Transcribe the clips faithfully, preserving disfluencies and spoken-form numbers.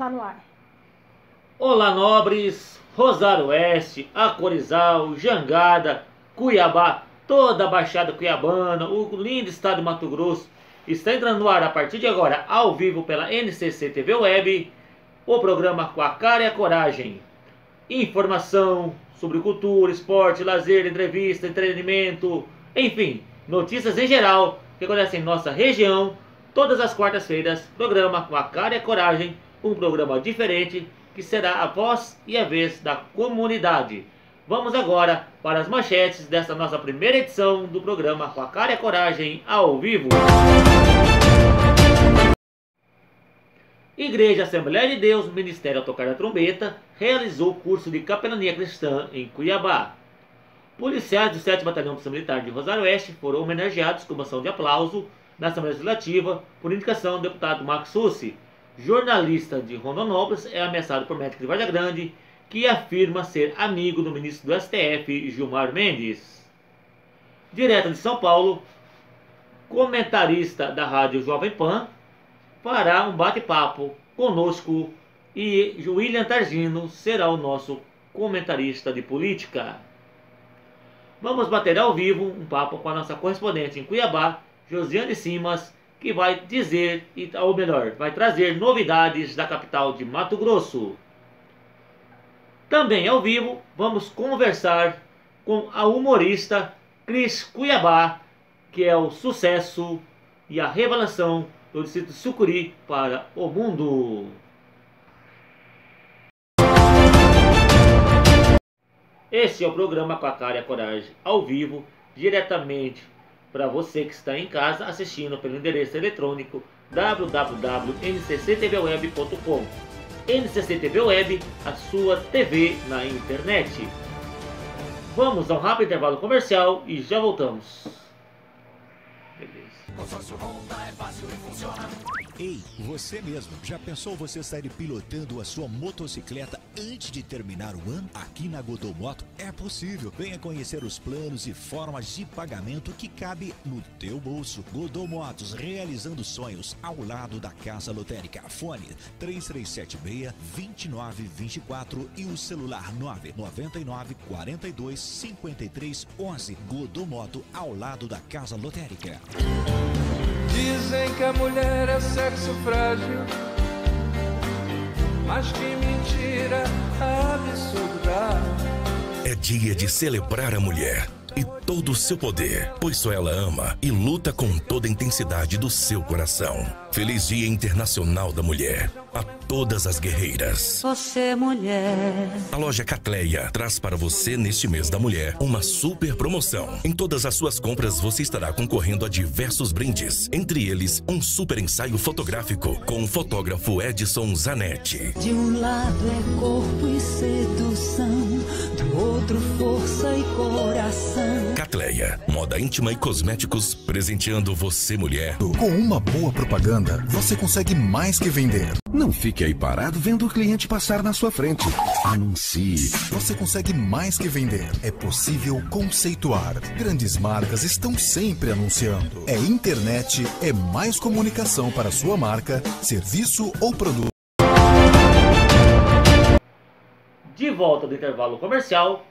está no ar. Olá, nobres, Rosário Oeste, Acorizal, Jangada, Cuiabá, toda a Baixada Cuiabana, o lindo estado de Mato Grosso. Está entrando no ar a partir de agora, ao vivo pela N C C T V Web, o programa Com a Cara e a Coragem. Informação sobre cultura, esporte, lazer, entrevista, entretenimento, enfim, notícias em geral que acontecem em nossa região. Todas as quartas-feiras, programa Com a Cara e a Coragem, um programa diferente que será a voz e a vez da comunidade. Vamos agora para as manchetes dessa nossa primeira edição do programa Com a Cara e a Coragem ao vivo. Igreja Assembleia de Deus, Ministério ao Tocar da Trombeta, realizou curso de capelania cristã em Cuiabá. Policiais do sétimo Batalhão Polícia Militar de Rosário Oeste foram homenageados com moção de aplauso na Assembleia Legislativa por indicação do deputado Max Sussi. Jornalista de Rondonópolis é ameaçado por médico de Vargas Grande, que afirma ser amigo do ministro do S T F, Gilmar Mendes. Direto de São Paulo, comentarista da rádio Jovem Pan fará um bate-papo conosco e William Targino será o nosso comentarista de política. Vamos bater ao vivo um papo com a nossa correspondente em Cuiabá, Josiane Simas, que vai dizer, ou melhor, vai trazer novidades da capital de Mato Grosso. Também ao vivo, vamos conversar com a humorista Cris Cuiabá, que é o sucesso e a revelação do distrito Sucuri para o mundo. Este é o programa Com a Cara e a Coragem ao vivo, diretamente para você que está em casa assistindo pelo endereço eletrônico w w w ponto n c c t v web ponto com. N C C T V Web, a sua T V na internet. Vamos a um rápido intervalo comercial e já voltamos. Beleza. Consórcio Honda é fácil e funciona. Ei, você mesmo, já pensou você sair pilotando a sua motocicleta antes de terminar o ano? Aqui na Godot Moto é possível. Venha conhecer os planos e formas de pagamento que cabe no teu bolso. Godot Motos, realizando sonhos ao lado da Casa Lotérica. Fone três três sete seis, dois nove dois quatro e o celular nove nove nove, quatro dois, cinco três, um um. Godot Moto, ao lado da Casa Lotérica. Dizem que a mulher é sexo frágil, mas que mentira absurda. É dia de celebrar a mulher e todo o seu poder, pois só ela ama e luta com toda a intensidade do seu coração. Feliz Dia Internacional da Mulher a todas as guerreiras. Você, mulher. A loja Catleia traz para você neste mês da mulher uma super promoção. Em todas as suas compras você estará concorrendo a diversos brindes, entre eles um super ensaio fotográfico com o fotógrafo Edson Zanetti. De um lado é corpo e sedução, do outro força e coração. Catleia, moda íntima e cosméticos, presenteando você, mulher. Com uma boa propaganda, você consegue mais que vender. Não fique aí parado vendo o cliente passar na sua frente. Anuncie. Você consegue mais que vender. É possível conceituar. Grandes marcas estão sempre anunciando. É internet, é mais comunicação para sua marca, serviço ou produto. De volta do intervalo comercial,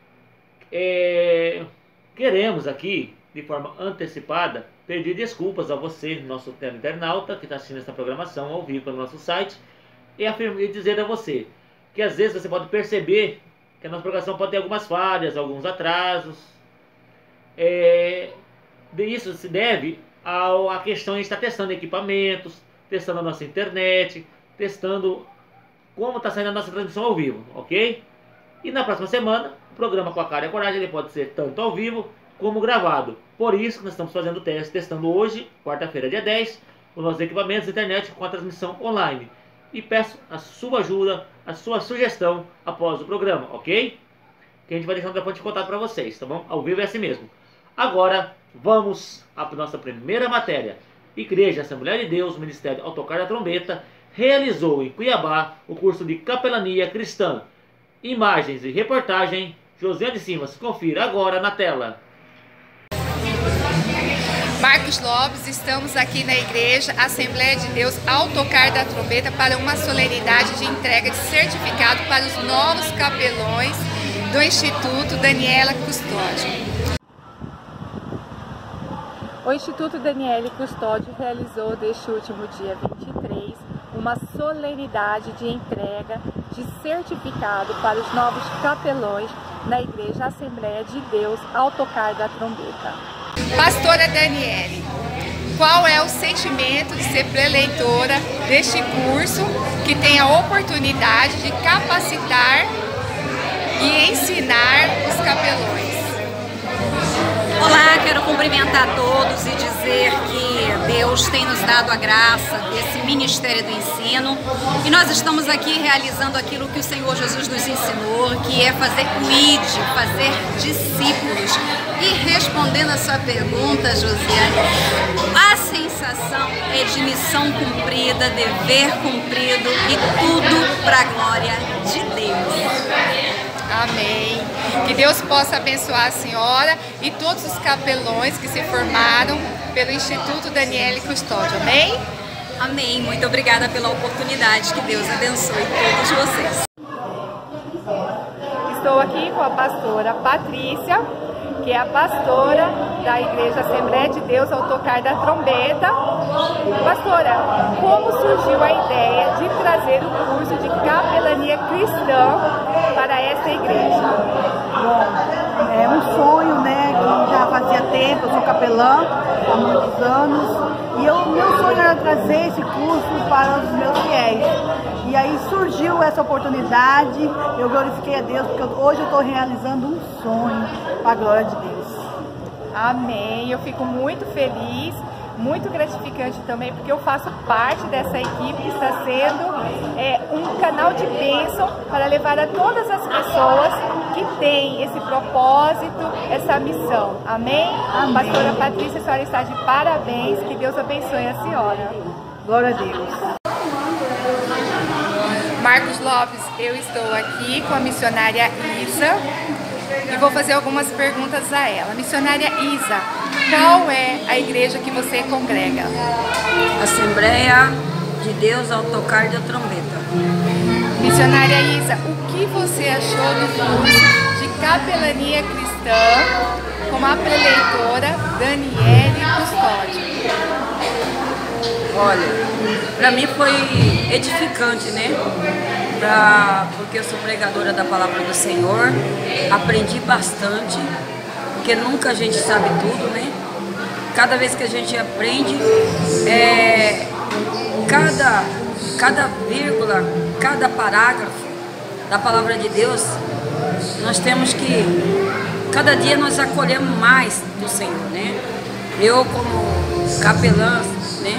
é... queremos aqui, de forma antecipada, pedir desculpas a você, nosso internauta, que está assistindo essa programação ao vivo pelo nosso site, e, afirma, e dizer a você que às vezes você pode perceber que a nossa programação pode ter algumas falhas, alguns atrasos. É, isso se deve ao, à questão de estar testando equipamentos, testando a nossa internet, testando como está saindo a nossa transmissão ao vivo, ok? E na próxima semana, o programa Com a Cara e a Coragem ele pode ser tanto ao vivo como gravado. Por isso que nós estamos fazendo o teste, testando hoje, quarta-feira, dia dez, os nossos equipamentos de internet com a transmissão online. E peço a sua ajuda, a sua sugestão após o programa, ok? Que a gente vai deixar um telefone de contato para vocês, tá bom? Ao vivo é assim mesmo. Agora, vamos à nossa primeira matéria. Igreja Assembleia de Deus, Ministério ao Tocar da Trombeta, realizou em Cuiabá o curso de capelania cristã. Imagens e reportagem, Josiane Simas. Confira agora na tela. Marcos Lopes, estamos aqui na igreja Assembleia de Deus ao tocar da trombeta para uma solenidade de entrega de certificado para os novos capelões do Instituto Daniela Custódio. O Instituto Daniela Custódio realizou deste último dia vinte e três uma solenidade de entrega de certificado para os novos capelões na igreja Assembleia de Deus ao tocar da trombeta. Pastora Daniele, qual é o sentimento de ser preleitora deste curso que tem a oportunidade de capacitar e ensinar os capelões? Olá, quero cumprimentar todos e dizer que Deus tem nos dado a graça desse Ministério do Ensino e nós estamos aqui realizando aquilo que o Senhor Jesus nos ensinou, que é fazer o I D, fazer discípulos. E respondendo a sua pergunta, Josiane, a sensação é de missão cumprida, dever cumprido e tudo para a glória de Deus. Amém. Que Deus possa abençoar a senhora e todos os capelões que se formaram pelo Instituto Daniela Custódio. Amém? Amém. Muito obrigada pela oportunidade. Que Deus abençoe todos vocês. Estou aqui com a pastora Patrícia, que é a pastora da Igreja Assembleia de Deus ao tocar da trombeta. Pastora, como surgiu a ideia de trazer o curso de capelania cristã para essa igreja? Bom, é um sonho, né, que já fazia tempo, eu sou capelã há muitos anos, e o meu sonho era trazer esse curso para os meus fiéis. E aí surgiu essa oportunidade, eu glorifiquei a Deus, porque hoje eu estou realizando um sonho para a glória de Deus. Amém, eu fico muito feliz, muito gratificante também, porque eu faço parte dessa equipe que está sendo é, um canal de bênção para levar a todas as pessoas que têm esse propósito, essa missão. Amém? Amém. Pastora Patrícia, a senhora está de parabéns, que Deus abençoe a senhora. Glória a Deus. Marcos Lopes, eu estou aqui com a missionária Isa e vou fazer algumas perguntas a ela. Missionária Isa, qual é a igreja que você congrega? Assembleia de Deus ao tocar da trombeta. Missionária Isa, o que você achou do curso de capelania cristã com a preleitora Daniela Custódio? Olha, para mim foi edificante, né? Pra, porque eu sou pregadora da palavra do Senhor, aprendi bastante, porque nunca a gente sabe tudo, né? Cada vez que a gente aprende, é, cada, cada vírgula, cada parágrafo da palavra de Deus, nós temos que, cada dia nós acolhemos mais do Senhor, né? Eu como capelã, né?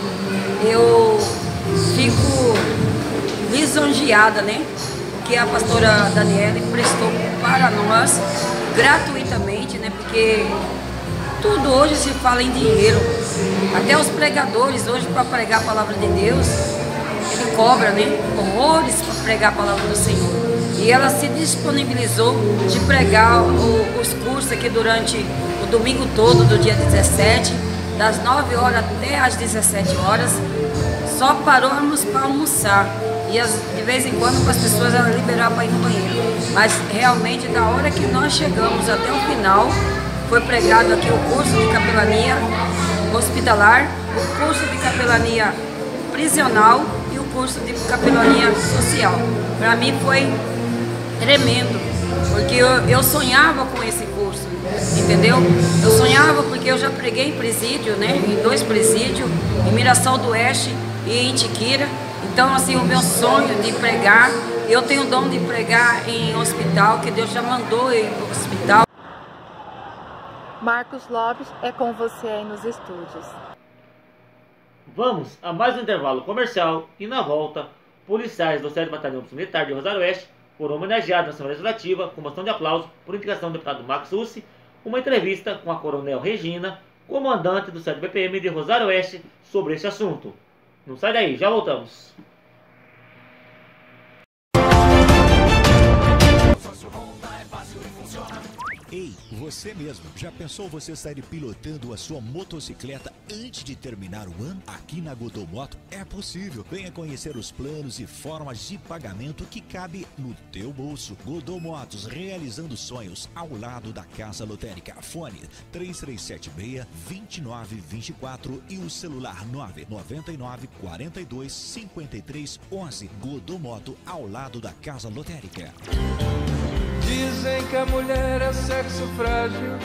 Eu fico lisonjeada, né? Que a pastora Daniela prestou para nós gratuitamente, né? Porque tudo hoje se fala em dinheiro. Até os pregadores hoje, para pregar a palavra de Deus, ele cobra, né? Horrores para pregar a palavra do Senhor. E ela se disponibilizou de pregar o, os cursos aqui durante o domingo todo do dia dezessete, das nove horas até às dezessete horas. Só paramos para almoçar. E as, de vez em quando para as pessoas ela liberar para ir no banheiro. Mas realmente da hora que nós chegamos até o final, foi pregado aqui o curso de capelania hospitalar, o curso de capelania prisional e o curso de capelania social. Para mim foi tremendo, porque eu, eu sonhava com esse curso, entendeu? Eu sonhava porque eu já preguei em presídio, né? Em dois presídios, em Mirassol do Oeste e em Tiquira. Então, assim, o meu sonho de pregar, eu tenho o dom de pregar em hospital, que Deus já mandou ir para o hospital. Marcos Lopes, é com você aí nos estúdios. Vamos a mais um intervalo comercial e na volta, policiais do sétimo Batalhão Militar de Rosário Oeste foram homenageados na Assembleia Legislativa com moção de aplauso por indicação do deputado Max Sussi, uma entrevista com a Coronel Regina, comandante do sétimo B P M de Rosário Oeste, sobre esse assunto. Não sai daí, já voltamos. Ei, você mesmo, já pensou você sair pilotando a sua motocicleta antes de terminar o ano? Aqui na Godot Moto é possível. Venha conhecer os planos e formas de pagamento que cabe no teu bolso. Godot Motos, realizando sonhos ao lado da Casa Lotérica. Fone três três sete seis, dois nove dois quatro e o celular nove nove nove, quatro dois, cinco três, onze. Godot Moto, ao lado da Casa Lotérica. Dizem que a mulher é sexo frágil,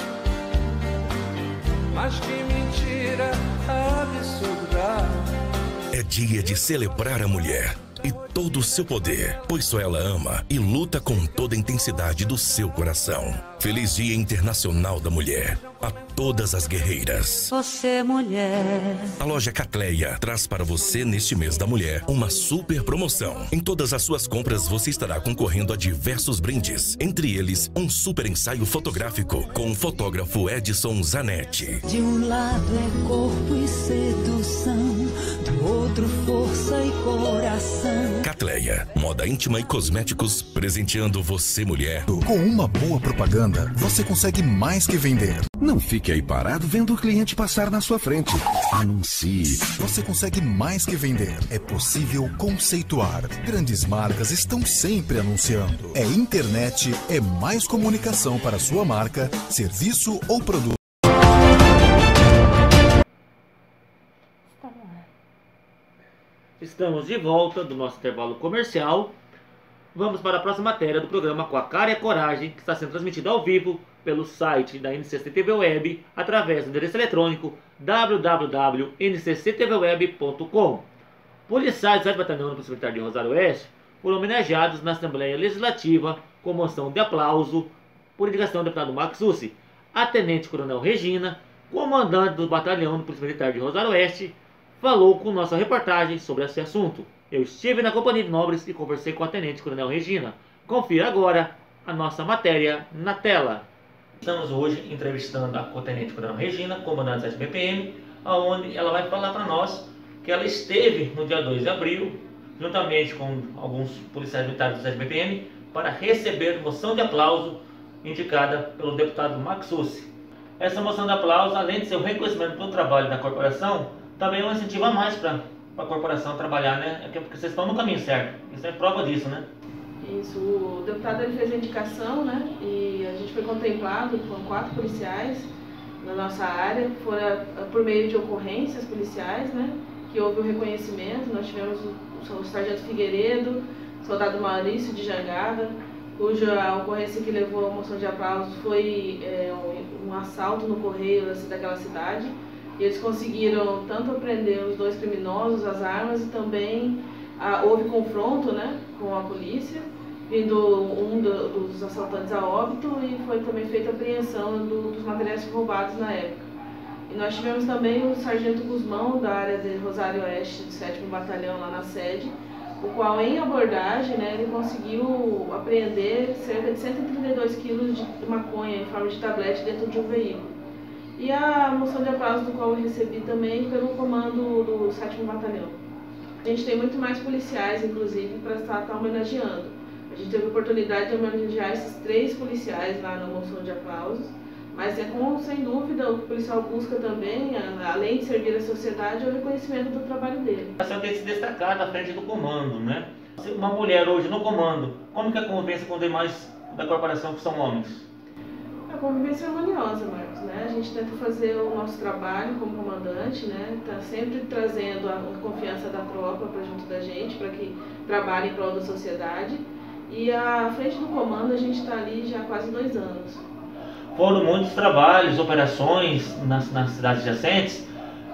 mas que mentira absurda. É dia de celebrar a mulher e todo o seu poder, pois só ela ama e luta com toda a intensidade do seu coração. Feliz Dia Internacional da Mulher a todas as guerreiras. Você, mulher. A loja Catleia traz para você neste mês da mulher uma super promoção. Em todas as suas compras você estará concorrendo a diversos brindes, entre eles um super ensaio fotográfico com o fotógrafo Edson Zanetti. De um lado é corpo e sedução, do outro força e coração. Catleia, moda íntima e cosméticos, presenteando você, mulher. Com uma boa propaganda, você consegue mais que vender. Não fique aí parado vendo o cliente passar na sua frente. Anuncie. Você consegue mais que vender. É possível conceituar. Grandes marcas estão sempre anunciando. É internet, é mais comunicação para sua marca, serviço ou produto. Estamos de volta do nosso intervalo comercial. Vamos para a próxima matéria do programa Com a Cara e a Coragem, que está sendo transmitida ao vivo pelo site da N C C T V Web, através do endereço eletrônico w w w ponto n c c t v web ponto com. Policiais do sétimo Batalhão da Polícia Militar de Rosário Oeste foram homenageados na Assembleia Legislativa com moção de aplauso por indicação do deputado Max Sussi. A Tenente Coronel Regina, comandante do Batalhão da Polícia Militar de Rosário Oeste, falou com nossa reportagem sobre esse assunto. Eu estive na companhia de nobres e conversei com a Tenente Coronel Regina. Confira agora a nossa matéria na tela. Estamos hoje entrevistando a Tenente Coronel Regina, comandante da sete B P M, onde ela vai falar para nós que ela esteve no dia dois de abril, juntamente com alguns policiais militares do sete B P M, para receber moção de aplauso indicada pelo deputado Max Sussi. Essa moção de aplauso, além de ser um reconhecimento pelo trabalho da corporação, também é um incentivo a mais para a corporação trabalhar, né? É porque vocês estão no caminho certo. Isso é prova disso, né? Isso. O deputado ele fez a indicação, né? E a gente foi contemplado com quatro policiais na nossa área. Foram por meio de ocorrências policiais, né? Que houve o reconhecimento. Nós tivemos o, o sargento Figueiredo, o soldado Maurício de Jangada, cuja ocorrência que levou a moção de aplauso foi é, um, um assalto no correio daquela cidade. E eles conseguiram tanto prender os dois criminosos, as armas, e também ah, houve confronto, né, com a polícia, vindo um do, dos assaltantes a óbito, e foi também feita a apreensão do, dos materiais roubados na época. E nós tivemos também o sargento Guzmão, da área de Rosário Oeste, do sétimo Batalhão, lá na sede, o qual, em abordagem, né, ele conseguiu apreender cerca de cento e trinta e dois quilos de maconha em forma de tablete dentro de um veículo. E a moção de aplauso do qual eu recebi também pelo comando do sétimo Batalhão. A gente tem muito mais policiais, inclusive, para estar, estar homenageando. A gente teve a oportunidade de homenagear esses três policiais lá na moção de aplausos, mas é com, sem dúvida, o que o policial busca também, além de servir a sociedade, é o reconhecimento do trabalho dele. A senhora tem se destacado à frente do comando, né? Uma mulher hoje no comando, como que é a convivência com os demais da corporação que são homens? A convivência é harmoniosa, Marcos, né? A gente tenta fazer o nosso trabalho como comandante, né? Tá sempre trazendo a confiança da tropa para junto da gente, para que trabalhe em prol da sociedade. E à frente do comando a gente está ali já há quase dois anos. Foram muitos trabalhos, operações nas, nas cidades adjacentes.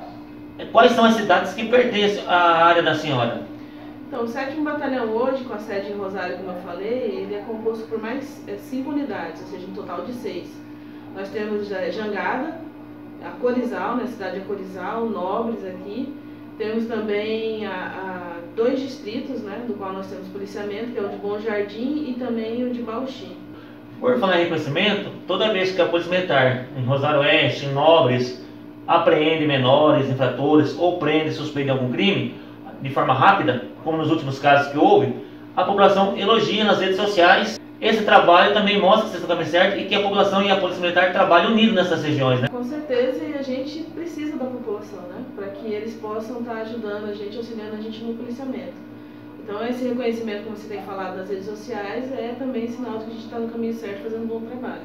Quais são as cidades que pertencem à área da senhora? Então, o sétimo Batalhão hoje, com a sede em Rosário, como eu falei, ele é composto por mais é, cinco unidades, ou seja, um total de seis. Nós temos Jangada, a Corizal, né, a cidade de Corizal, Nobres aqui. Temos também a, a dois distritos, né, do qual nós temos policiamento, que é o de Bom Jardim e também o de Bauxi. Por falar em reconhecimento, toda vez que a Polícia Militar, em Rosário Oeste, em Nobres, apreende menores, infratores ou prende suspeito de algum crime, de forma rápida, como nos últimos casos que houve, a população elogia nas redes sociais esse trabalho também mostra que vocês estão caminho certo e que a população e a Polícia Militar trabalham unidos nessas regiões, né? Com certeza, e a gente precisa da população, né? Para que eles possam estar ajudando a gente, auxiliando a gente no policiamento. Então esse reconhecimento, como você tem falado nas redes sociais, é também sinal de que a gente está no caminho certo, fazendo um bom trabalho.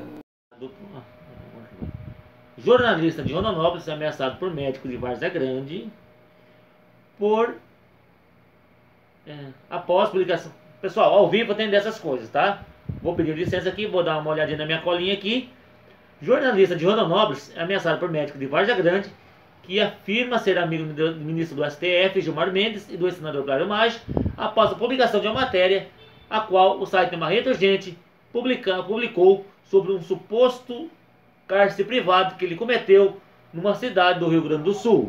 Jornalista de Rondonópolis é ameaçado por médico de Várzea Grande por... É, após publicação... Pessoal, ao vivo tem dessas coisas, tá? Vou pedir licença aqui, vou dar uma olhadinha na minha colinha aqui. Jornalista de Rondonópolis é ameaçado por médico de Várzea Grande que afirma ser amigo do ministro do S T F, Gilmar Mendes, e do senador Blairo Maggi, após a publicação de uma matéria, a qual o site Marreta Urgente publica, publicou sobre um suposto cárcere privado que ele cometeu numa cidade do Rio Grande do Sul.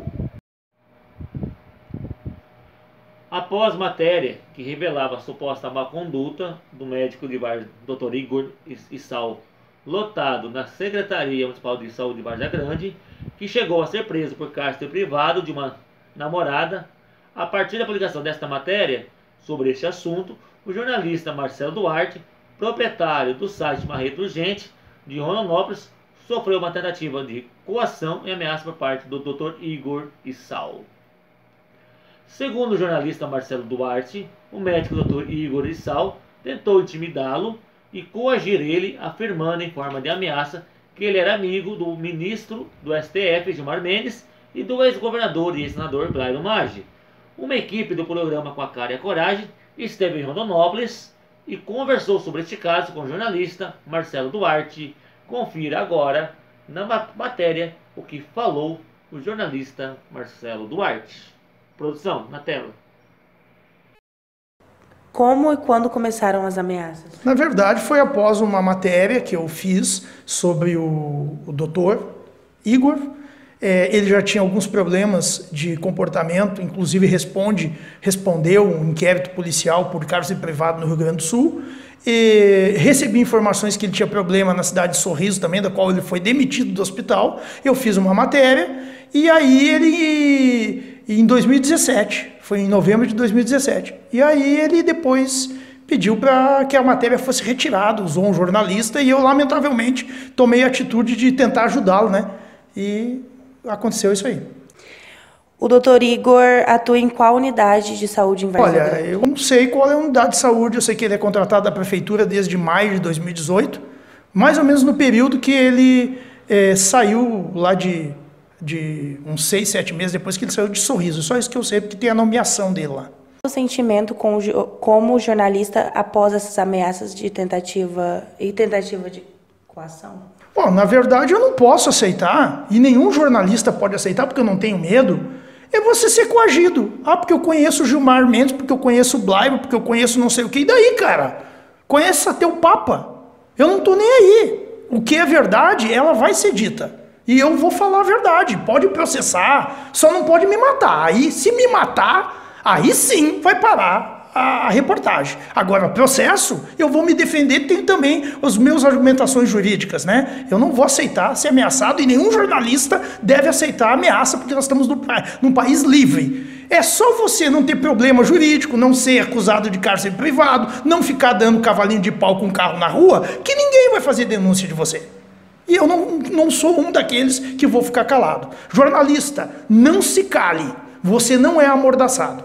Após matéria que revelava a suposta má conduta do médico de Várzea, doutor Igor Issal, lotado na Secretaria Municipal de Saúde de Várzea Grande, que chegou a ser preso por cárcere privado de uma namorada, a partir da publicação desta matéria sobre este assunto, o jornalista Marcelo Duarte, proprietário do site Marreta Urgente de Rondonópolis, sofreu uma tentativa de coação e ameaça por parte do doutor Igor Issal. Segundo o jornalista Marcelo Duarte, o médico doutor Igor Issal tentou intimidá-lo e coagir ele, afirmando em forma de ameaça que ele era amigo do ministro do S T F, Gilmar Mendes, e do ex-governador e ex-senador Blairo Maggi. Uma equipe do programa Com a Cara e a Coragem esteve em Rondonópolis e conversou sobre este caso com o jornalista Marcelo Duarte. Confira agora na matéria o que falou o jornalista Marcelo Duarte. Produção, na tela. Como e quando começaram as ameaças? Na verdade, foi após uma matéria que eu fiz sobre o, o doutor Igor. É, ele já tinha alguns problemas de comportamento, inclusive responde, respondeu um inquérito policial por cárcere privado no Rio Grande do Sul. E recebi informações que ele tinha problema na cidade de Sorriso também, da qual ele foi demitido do hospital. Eu fiz uma matéria e aí ele... em dois mil e dezessete, foi em novembro de dois mil e dezessete. E aí ele depois pediu para que a matéria fosse retirada, usou um jornalista e eu, lamentavelmente, tomei a atitude de tentar ajudá-lo, né? E aconteceu isso aí. O doutor Igor atua em qual unidade de saúde em Várzea Grande? Olha, eu não sei qual é a unidade de saúde, eu sei que ele é contratado da prefeitura desde maio de dois mil e dezoito, mais ou menos no período que ele é, saiu lá de... de uns seis, sete meses depois que ele saiu de Sorriso. Só isso que eu sei, porque tem a nomeação dele lá. O sentimento com, como jornalista após essas ameaças de tentativa e tentativa de coação? Bom, na verdade eu não posso aceitar, e nenhum jornalista pode aceitar, porque eu não tenho medo, é você ser coagido. Ah, porque eu conheço o Gilmar Mendes, porque eu conheço o Blairo, porque eu conheço não sei o que. E daí, cara? Conhece até o Papa. Eu não tô nem aí. O que é verdade, ela vai ser dita. E eu vou falar a verdade, pode processar, só não pode me matar. Aí, se me matar, aí sim vai parar a, a reportagem. Agora, processo, eu vou me defender, tenho também as minhas argumentações jurídicas, né? Eu não vou aceitar ser ameaçado e nenhum jornalista deve aceitar ameaça porque nós estamos num, num país livre. É só você não ter problema jurídico, não ser acusado de cárcere privado, não ficar dando cavalinho de pau com carro na rua, que ninguém vai fazer denúncia de você. E eu não, não sou um daqueles que vou ficar calado. Jornalista, não se cale. Você não é amordaçado.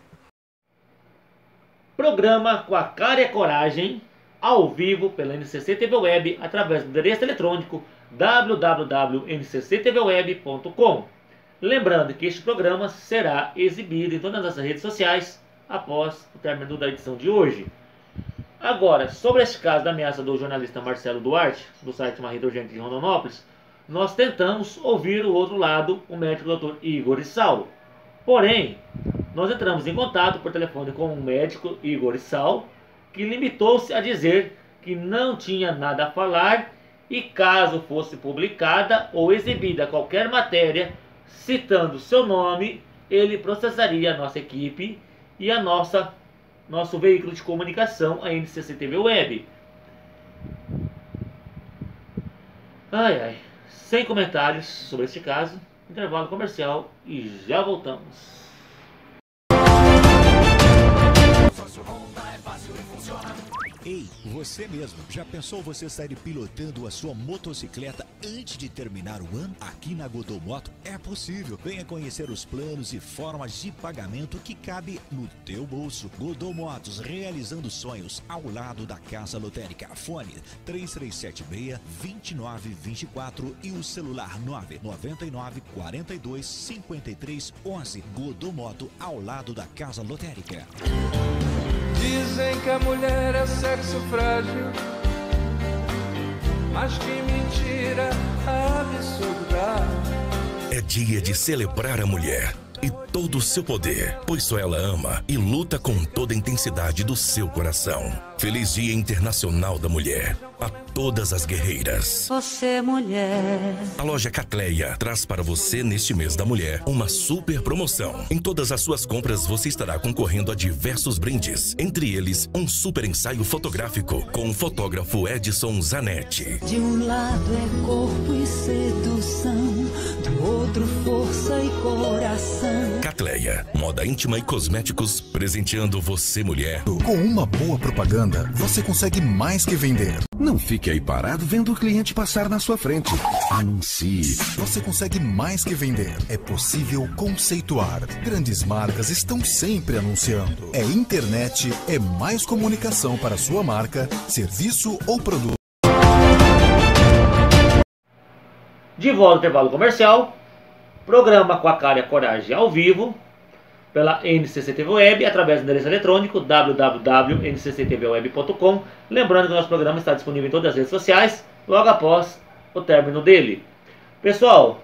Programa Com a Cara e a Coragem, ao vivo pela N C C T V Web, através do endereço eletrônico w w w ponto n c c t v web ponto com. Lembrando que este programa será exibido em todas as redes sociais após o término da edição de hoje. Agora, sobre este caso da ameaça do jornalista Marcelo Duarte, do site Marreta Urgente de Rondonópolis, nós tentamos ouvir o outro lado, o médico doutor Igor Issal. Porém, nós entramos em contato por telefone com o médico Igor Issal, que limitou-se a dizer que não tinha nada a falar e caso fosse publicada ou exibida qualquer matéria citando seu nome, ele processaria a nossa equipe e a nossa nosso veículo de comunicação, a N C C T V Web. Ai, ai. Sem comentários sobre este caso, intervalo comercial e já voltamos. Ei, você mesmo, já pensou você sair pilotando a sua motocicleta antes de terminar o ano? Aqui na Godot Moto é possível. Venha conhecer os planos e formas de pagamento que cabe no teu bolso. Godot Motos, realizando sonhos ao lado da Casa Lotérica. Fone três três sete seis, dois nove dois quatro e o celular nove nove nove, quatro dois, cinco três, onze. Godot Moto, ao lado da Casa Lotérica. Dizem que a mulher é sexo frágil, mas que mentira absurda. É dia de celebrar a mulher e todo o seu poder, pois só ela ama e luta com toda a intensidade do seu coração. Feliz Dia Internacional da Mulher a todas as guerreiras. Você, mulher. A loja Catleia traz para você neste mês da mulher uma super promoção. Em todas as suas compras você estará concorrendo a diversos brindes, entre eles um super ensaio fotográfico com o fotógrafo Edson Zanetti. De um lado é corpo e sedução, do outro força e coração. Catleia, moda íntima e cosméticos, presenteando você, mulher. Com uma boa propaganda, você consegue mais que vender. Não fique aí parado vendo o cliente passar na sua frente. Anuncie. Você consegue mais que vender. É possível conceituar. Grandes marcas estão sempre anunciando. É internet, é mais comunicação para sua marca, serviço ou produto. De volta ao intervalo comercial. Programa com a cara e a coragem ao vivo pela N C C T V Web, através do endereço eletrônico w w w ponto n c c t v web ponto com. Lembrando que o nosso programa está disponível em todas as redes sociais, logo após o término dele. Pessoal,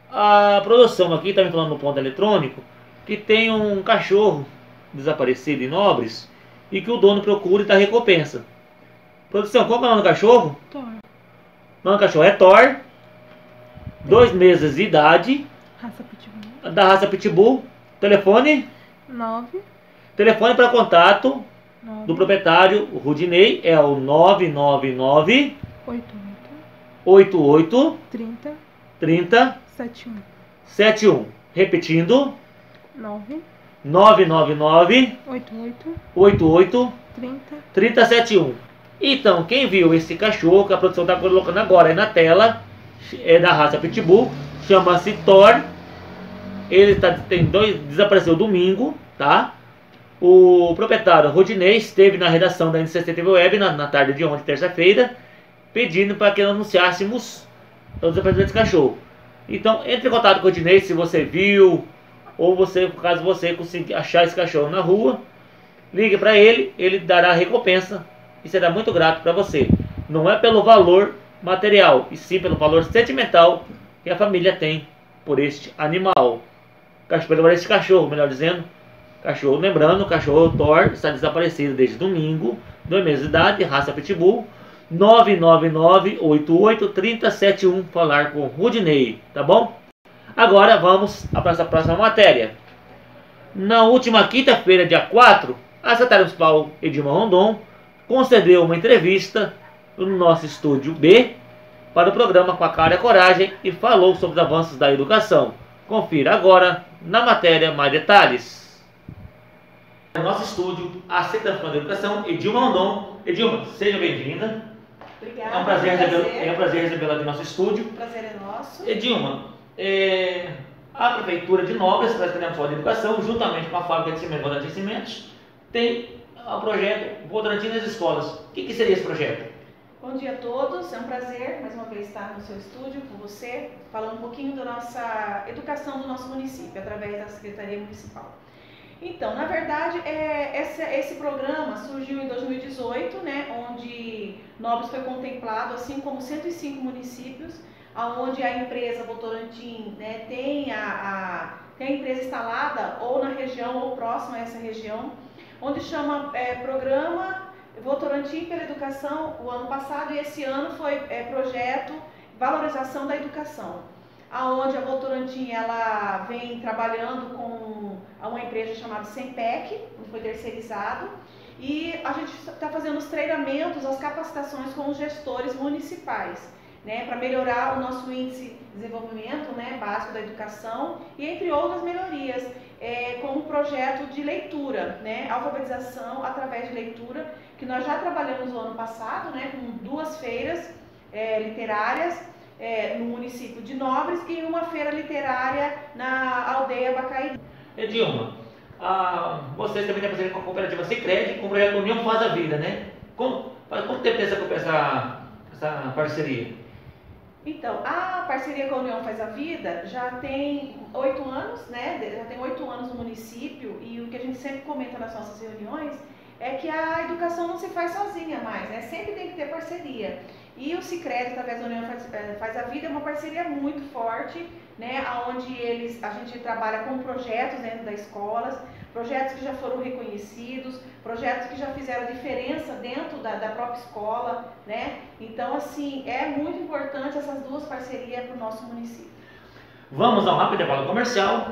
a produção aqui está me falando no ponto eletrônico que tem um cachorro desaparecido em Nobres e que o dono procura e dá recompensa. Produção, qual é o nome do cachorro? Thor. O nome do cachorro é Thor, dois meses de idade, Raça Pitbull. da raça Pitbull. Telefone? nove. Telefone para contato nove. do proprietário, o Rudinei, é o nove nove nove, oito oito. oito oito, trinta. trinta, setenta e um. setenta e um. Repetindo, nove. nove nove nove, oito oito. oito oito, trinta. trinta, setenta e um. Então, quem viu esse cachorro que a produção está colocando agora aí na tela, é da raça Pitbull, chama-se Thor. Ele tá, tem dois, desapareceu domingo, tá? O proprietário Rodinei esteve na redação da N C C T V Web na, na tarde de ontem, terça-feira, pedindo para que anunciássemos o desaparecimento desse cachorro. Então, entre em contato com o Rodinei se você viu, ou você, caso você conseguir achar esse cachorro na rua, ligue para ele, ele dará recompensa e será muito grato para você. Não é pelo valor material, e sim pelo valor sentimental que a família tem por este animal. Pelo este cachorro, melhor dizendo. Cachorro, lembrando, o cachorro Thor está desaparecido desde domingo, dois meses de idade, raça Pitbull. nove nove nove, oito oito, trinta, setenta e um, falar com Rudinei, tá bom? Agora vamos para essa próxima matéria. Na última quinta-feira, dia quatro, a secretária municipal Edilma Rondon concedeu uma entrevista no nosso estúdio B para o programa Com a Cara e a Coragem e falou sobre os avanços da educação. Confira agora na matéria mais detalhes. No nosso estúdio, a secretária municipal da educação, Edilma Rondon. Edilma, seja bem-vinda. Obrigada. É um prazer, prazer. recebê-la é um prazer recebê-la aqui no nosso estúdio. O prazer é nosso. Edilma, é, a Prefeitura de Nobres, a Secretaria Municipal da Educação, juntamente com a Fábrica de Cimento Votorantim Cimentos, tem o projeto Votorantim nas Escolas. O que, que seria esse projeto? Bom dia a todos, é um prazer mais uma vez estar no seu estúdio com você, falando um pouquinho da nossa educação do nosso município, através da Secretaria Municipal. Então, na verdade, é, esse, esse programa surgiu em dois mil e dezoito, né, onde Nobres foi contemplado, assim como cento e cinco municípios, onde a empresa Votorantim, né, tem, a, a, tem a empresa instalada ou na região ou próxima a essa região, onde chama é, Programa Votorantim pela Educação o ano passado, e esse ano foi é, projeto Valorização da Educação, aonde a Votorantim ela vem trabalhando com uma empresa chamada Sempec, que foi terceirizado, e a gente está fazendo os treinamentos, as capacitações com os gestores municipais, né, para melhorar o nosso índice de desenvolvimento, né, básico da educação e entre outras melhorias. é, com um projeto de leitura, né, alfabetização através de leitura, que nós já trabalhamos no ano passado, né, com duas feiras é, literárias é, no município de Nobres e uma feira literária na aldeia Bacairi. Edilma, ah, vocês também têm parceria com a cooperativa Sicredi, com o projeto União Faz a Vida, né? Como, quanto tempo tem essa, essa, essa parceria? Então, a parceria com a União Faz a Vida já tem oito anos, né? Já tem oito anos no município, e o que a gente sempre comenta nas nossas reuniões é que a educação não se faz sozinha mais, né? Sempre tem que ter parceria. E o Sicredi, através da União Faz, Faz a Vida, é uma parceria muito forte, né? Onde eles, a gente trabalha com projetos dentro das escolas, projetos que já foram reconhecidos, projetos que já fizeram diferença dentro da, da própria escola, né? Então, assim, é muito importante essas duas parcerias para o nosso município. Vamos a um rápido intervalo comercial.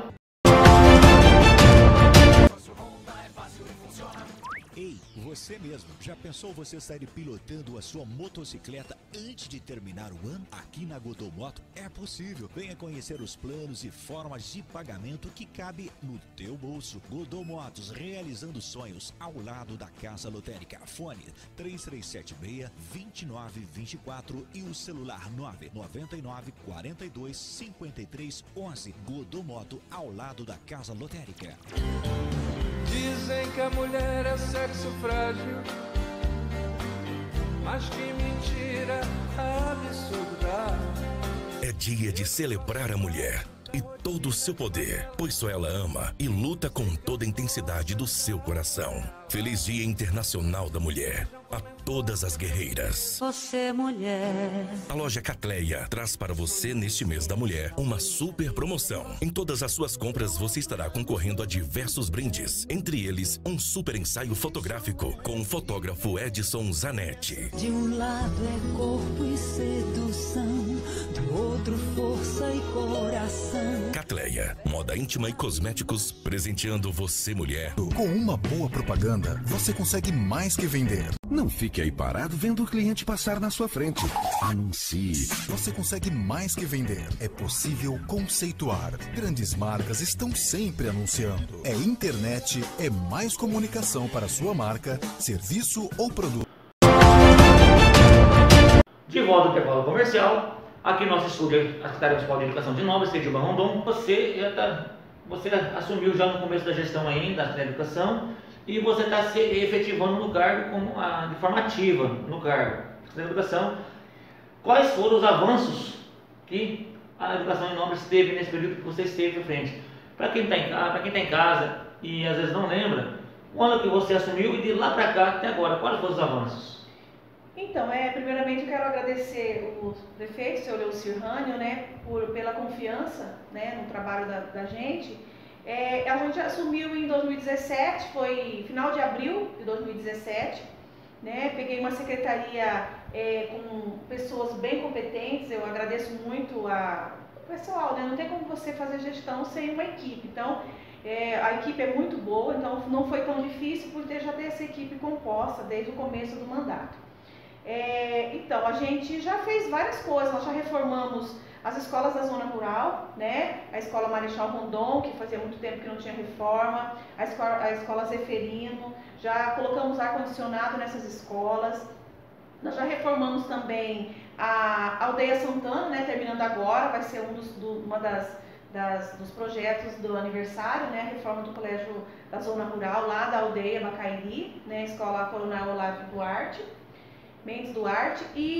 Ei, você mesmo, já pensou você sair pilotando a sua motocicleta antes de terminar o ano? Aqui na Godomoto é possível. Venha conhecer os planos e formas de pagamento que cabe no teu bolso. Godomotos, realizando sonhos ao lado da Casa Lotérica. Fone três três sete seis, dois nove dois quatro e o celular nove nove nove, quatro dois, cinco três, onze. Godomoto, ao lado da Casa Lotérica. Dizem que a mulher é sexo frágil, mas que mentira absurda. É dia de celebrar a mulher e todo o seu poder, pois só ela ama e luta com toda a intensidade do seu coração. Feliz Dia Internacional da Mulher a todas as guerreiras. Você, mulher. A loja Catleia traz para você neste mês da mulher uma super promoção. Em todas as suas compras você estará concorrendo a diversos brindes, entre eles um super ensaio fotográfico com o fotógrafo Edson Zanetti. De um lado é corpo e sedução, do outro força e coração. Catleia, moda íntima e cosméticos presenteando você, mulher. Com uma boa propaganda, você consegue mais que vender. Não fique aí parado vendo o cliente passar na sua frente. Anuncie. Você consegue mais que vender. É possível conceituar. Grandes marcas estão sempre anunciando. É internet, é mais comunicação para sua marca, serviço ou produto. De volta ao intervalo comercial, aqui no nosso estúdio, a Secretaria Municipal de Educação de Nobres, Edilma Rondon. Você já tá, você assumiu já no começo da gestão ainda da educação, e você está se efetivando no cargo como a, de forma ativa no cargo da educação. Quais foram os avanços que a educação em Nobres teve nesse período que você esteve à frente? Para quem está em, para quem tá em casa e às vezes não lembra, quando que você assumiu e de lá para cá até agora, quais foram os avanços? Então, é, primeiramente eu quero agradecer o prefeito, o senhor Leucir Rânio, né, por, pela confiança, né, no trabalho da, da gente. É, a gente assumiu em dois mil e dezessete, foi final de abril de dois mil e dezessete, né? Peguei uma secretaria é, com pessoas bem competentes, eu agradeço muito a, o pessoal, né? Não tem como você fazer gestão sem uma equipe, então é, a equipe é muito boa, então não foi tão difícil por ter, já ter essa equipe composta desde o começo do mandato. É, então, a gente já fez várias coisas, nós já reformamos as escolas da zona rural, né? A escola Marechal Rondon, que fazia muito tempo que não tinha reforma, a escola, a escola Zeferino, já colocamos ar-condicionado nessas escolas. Nós já reformamos também a Aldeia Santana, né? Terminando agora, vai ser um dos, do, uma das, das, dos projetos do aniversário, né? A reforma do colégio da zona rural, lá da aldeia Bacairi, né? A escola Coronel Olavo Duarte. Mendes Duarte,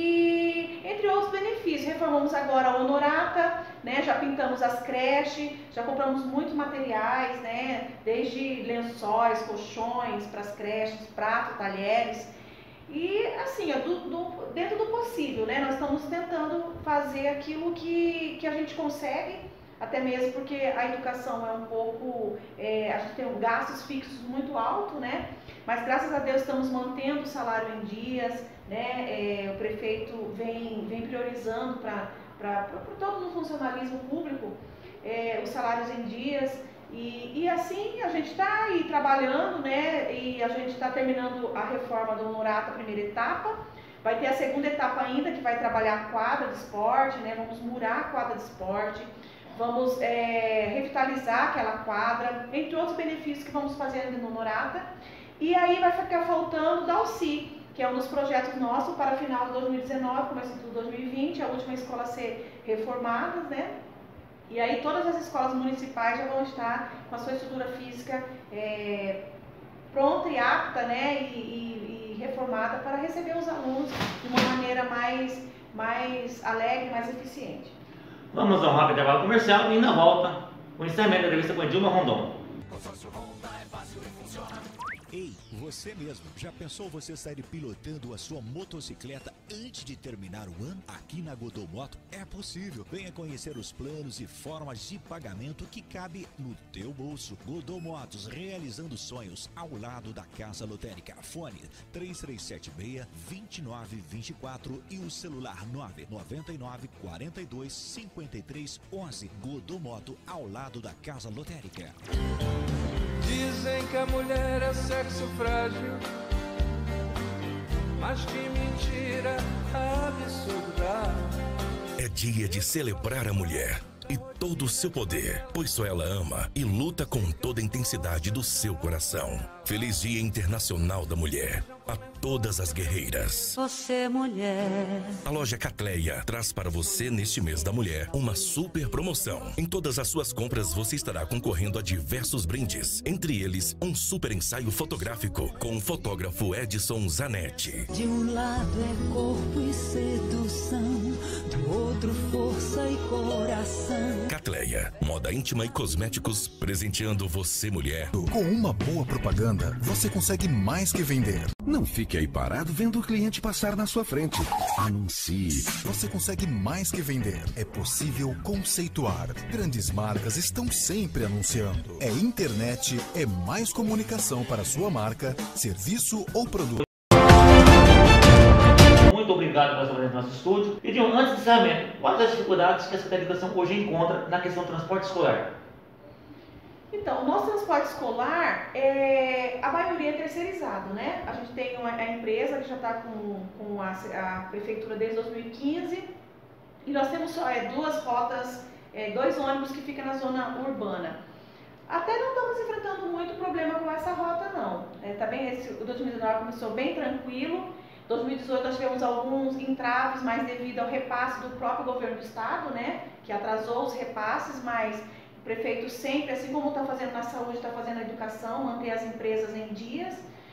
e entre outros benefícios, reformamos agora a Honorata, né, já pintamos as creches, já compramos muitos materiais, né, desde lençóis, colchões para as creches, pratos, talheres, e assim, do, do, dentro do possível, né, nós estamos tentando fazer aquilo que, que a gente consegue, até mesmo porque a educação é um pouco, é, a gente tem um gastos fixos muito alto, né, mas graças a Deus estamos mantendo o salário em dias, né, é, o prefeito vem, vem priorizando para todo o funcionalismo público é, os salários em dias, e, e assim a gente está aí trabalhando, né, e a gente está terminando a reforma do Honorata, a primeira etapa, vai ter a segunda etapa ainda, que vai trabalhar a quadra de esporte, né, vamos murar a quadra de esporte, vamos é, revitalizar aquela quadra, entre outros benefícios que vamos fazer ainda no Norata. E aí vai ficar faltando o Dalci, que é um dos projetos nossos para final de dois mil e dezenove, começo de dois mil e vinte, a última escola a ser reformada, né? E aí todas as escolas municipais já vão estar com a sua estrutura física é, pronta e apta, né, e, e, e reformada para receber os alunos de uma maneira mais, mais alegre, mais eficiente. Vamos a um rápido intervalo comercial e na volta o encerramento da entrevista com a Dilma Rondon. Ei, você mesmo, já pensou você sair pilotando a sua motocicleta antes de terminar o ano? Aqui na Godot Moto é possível. Venha conhecer os planos e formas de pagamento que cabe no teu bolso. Godot Motos, realizando sonhos ao lado da Casa Lotérica. Fone três três sete seis, dois nove dois quatro e o celular nove nove nove, quatro dois, cinco três, onze. Godot Moto, ao lado da Casa Lotérica. Dizem que a mulher é sexo frágil, mas que mentira absurda. É dia de celebrar a mulher e todo o seu poder, pois só ela ama e luta com toda a intensidade do seu coração. Feliz Dia Internacional da Mulher a todas as guerreiras. Você, mulher. A loja Catleia traz para você neste mês da mulher uma super promoção. Em todas as suas compras você estará concorrendo a diversos brindes, entre eles um super ensaio fotográfico com o fotógrafo Edson Zanetti. De um lado é corpo e sedução, do outro força e coração. Catleia, moda íntima e cosméticos, presenteando você, mulher. Com uma boa propaganda, você consegue mais que vender. Não fique aí parado vendo o cliente passar na sua frente. Anuncie. Você consegue mais que vender. É possível conceituar. Grandes marcas estão sempre anunciando. É internet, é mais comunicação para sua marca, serviço ou produto. Muito obrigado pela sua presença no nosso estúdio. E de um antes do encerramento, quais as dificuldades que a Secretaria de Educação hoje encontra na questão do transporte escolar? Então, o nosso transporte escolar, é, a maioria é terceirizado, né? A gente tem uma, a empresa que já está com, com a, a prefeitura desde dois mil e quinze e nós temos só é, duas rotas, é, dois ônibus que ficam na zona urbana. Até não estamos enfrentando muito problema com essa rota, não. É, tá bem, esse, o dois mil e dezenove começou bem tranquilo. dois mil e dezoito nós tivemos alguns entraves, mas devido ao repasse do próprio governo do estado, né? Que atrasou os repasses, mas o prefeito sempre, assim como está fazendo na saúde, está fazendo na educação, manter as empresas em dias.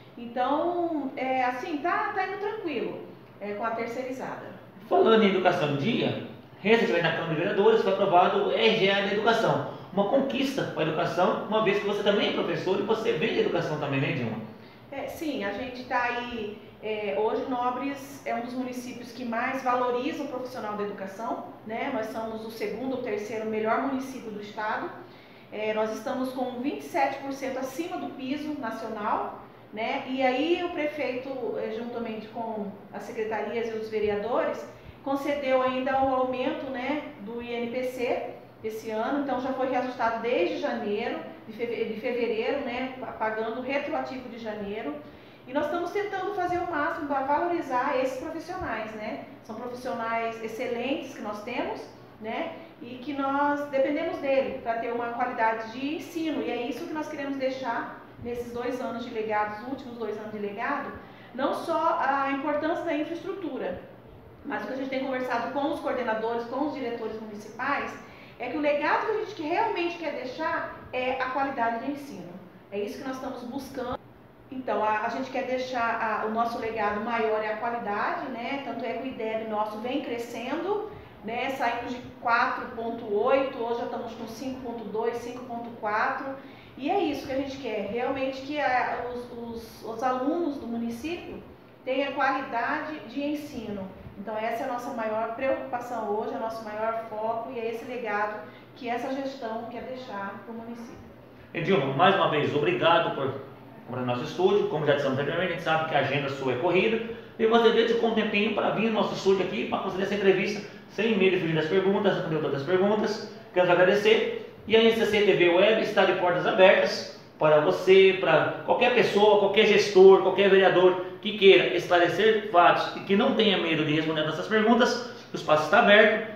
Então, é, assim, tá, tá indo tranquilo é, com a terceirizada. Falando em educação em dia, recentemente na Câmara de Vereadores foi aprovado o R G A da Educação. Uma conquista para a educação, uma vez que você também é professor e você vem da educação também, né, Dilma? É, sim, a gente está aí, é, hoje Nobres é um dos municípios que mais valoriza o profissional da educação, né? Nós somos o segundo ou terceiro melhor município do estado, é, nós estamos com vinte e sete por cento acima do piso nacional, né? E aí o prefeito, juntamente com as secretarias e os vereadores, concedeu ainda o aumento, né, do I N P C esse ano, então já foi reajustado desde janeiro, de fevereiro, né, pagando retroativo de janeiro. E nós estamos tentando fazer o máximo para valorizar esses profissionais, né? São profissionais excelentes que nós temos, né? E que nós dependemos dele para ter uma qualidade de ensino. E é isso que nós queremos deixar nesses dois anos de legado, os últimos dois anos de legado, não só a importância da infraestrutura, mas o que a gente tem conversado com os coordenadores, com os diretores municipais, é que o legado que a gente realmente quer deixar é a qualidade de ensino. É isso que nós estamos buscando. Então, a, a gente quer deixar a, o nosso legado maior é a qualidade, né? Tanto é que o I D E B nosso vem crescendo, né? Saímos de quatro ponto oito, hoje já estamos com cinco ponto dois, cinco ponto quatro. E é isso que a gente quer, realmente que a, os, os, os alunos do município tenham qualidade de ensino. Então essa é a nossa maior preocupação hoje, é o nosso maior foco e é esse legado que essa gestão quer deixar para o município. Edilma, mais uma vez, obrigado por comprar nosso estúdio. Como já dissemos anteriormente, a gente sabe que a agenda sua é corrida e você dedicou um tempinho para vir no nosso estúdio aqui para fazer essa entrevista sem medo de fugir das perguntas, responder todas as perguntas. Quero agradecer. E a N C C T V Web está de portas abertas para você, para qualquer pessoa, qualquer gestor, qualquer vereador que queira esclarecer fatos e que não tenha medo de responder essas perguntas. O espaço está aberto.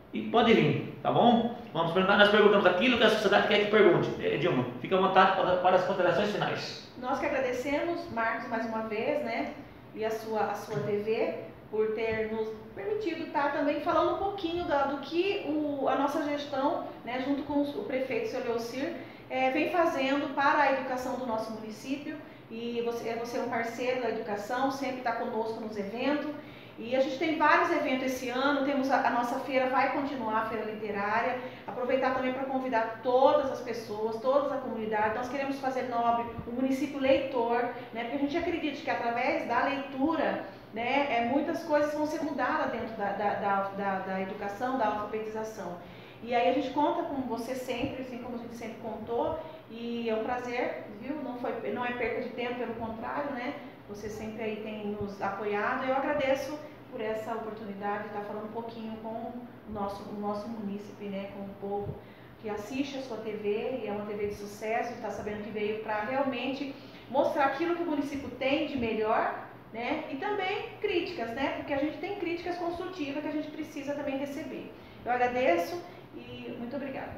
E pode vir, tá bom? Vamos perguntar, nós perguntamos aquilo que a sociedade quer que pergunte. Edilma, fica à vontade para, para as considerações finais. Nós que agradecemos, Marcos, mais uma vez, né? E a sua, a sua T V, por ter nos permitido estar também falando um pouquinho da, do que o, a nossa gestão, né, junto com o prefeito, seu Leocir, é, vem fazendo para a educação do nosso município. E você, você é um parceiro da educação, sempre está conosco nos eventos. E a gente tem vários eventos esse ano, temos a, a nossa feira, vai continuar, a feira literária. Aproveitar também para convidar todas as pessoas, toda a comunidade. Nós queremos fazer nobre o município leitor, né, porque a gente acredita que através da leitura, né, é, muitas coisas vão ser mudadas dentro da, da, da, da, da educação, da alfabetização. E aí a gente conta com você sempre, assim como a gente sempre contou, e é um prazer, viu? Não, foi, não é perca de tempo, pelo contrário, né? Você sempre aí tem nos apoiado. Eu agradeço por essa oportunidade de estar falando um pouquinho com o nosso, o nosso munícipe, né? Com o povo que assiste a sua T V, e é uma T V de sucesso, está sabendo que veio para realmente mostrar aquilo que o município tem de melhor, né? E também críticas, né? Porque a gente tem críticas construtivas que a gente precisa também receber. Eu agradeço e muito obrigada.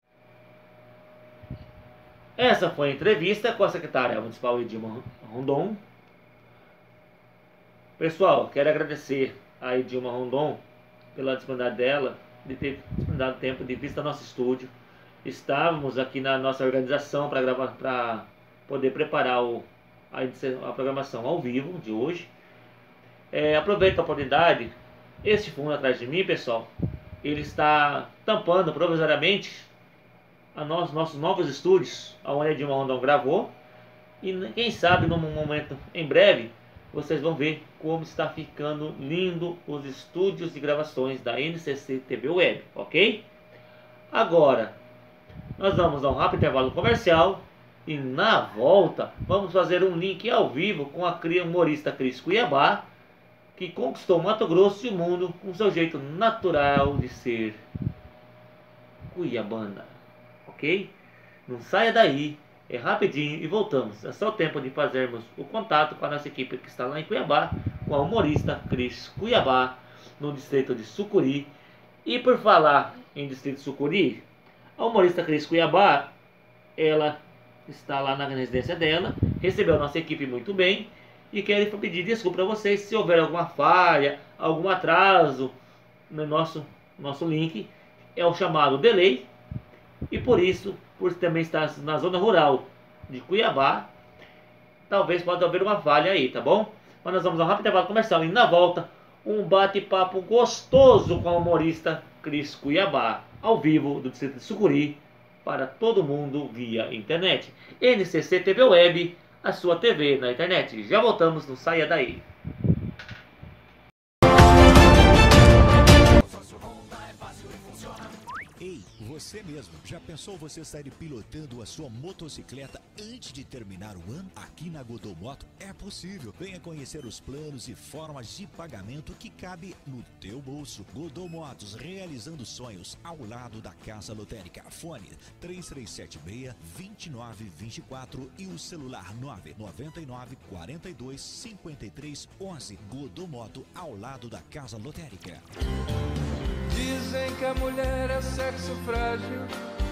Essa foi a entrevista com a secretária municipal Edilma Rondon. Pessoal, quero agradecer a Edilma Rondon pela disponibilidade dela de ter disponibilizado tempo de vista ao nosso estúdio. Estávamos aqui na nossa organização para gravar, para poder preparar o, a, a programação ao vivo de hoje. É, aproveito a oportunidade. Este fundo atrás de mim, pessoal, ele está tampando provisoriamente a nós, nossos novos estúdios, onde a Edilma Rondon gravou. E quem sabe, num momento em breve, vocês vão ver como está ficando lindo os estúdios de gravações da N C C T V Web, ok? Agora, nós vamos dar um rápido intervalo comercial e na volta vamos fazer um link ao vivo com a humorista Cris Cuiabá, que conquistou Mato Grosso e o mundo com seu jeito natural de ser cuiabana, ok? Não saia daí. É rapidinho e voltamos. É só o tempo de fazermos o contato com a nossa equipe que está lá em Cuiabá, com a humorista Cris Cuiabá, no distrito de Sucuri. E por falar em distrito de Sucuri, a humorista Cris Cuiabá, ela está lá na residência dela, recebeu a nossa equipe muito bem e quero pedir desculpa para vocês se houver alguma falha, algum atraso no nosso, nosso link. É o chamado delay. E por isso, por também estar na zona rural de Cuiabá, talvez pode haver uma falha aí, tá bom? Mas nós vamos a um rápido intervalo comercial e na volta, um bate-papo gostoso com a humorista Cris Cuiabá, ao vivo do distrito de Sucuri, para todo mundo via internet. N C C T V Web, a sua T V na internet. Já voltamos, não saia daí. Ei, você mesmo, já pensou você sair pilotando a sua motocicleta antes de terminar o ano? Aqui na Godot Moto é possível. Venha conhecer os planos e formas de pagamento que cabe no teu bolso. Godot Motos, realizando sonhos ao lado da Casa Lotérica. Fone três três sete seis, dois nove dois quatro e o celular nove nove nove, quatro dois, cinco três, onze. Godot Moto, ao lado da Casa Lotérica. Dizem que a mulher é sexo frágil,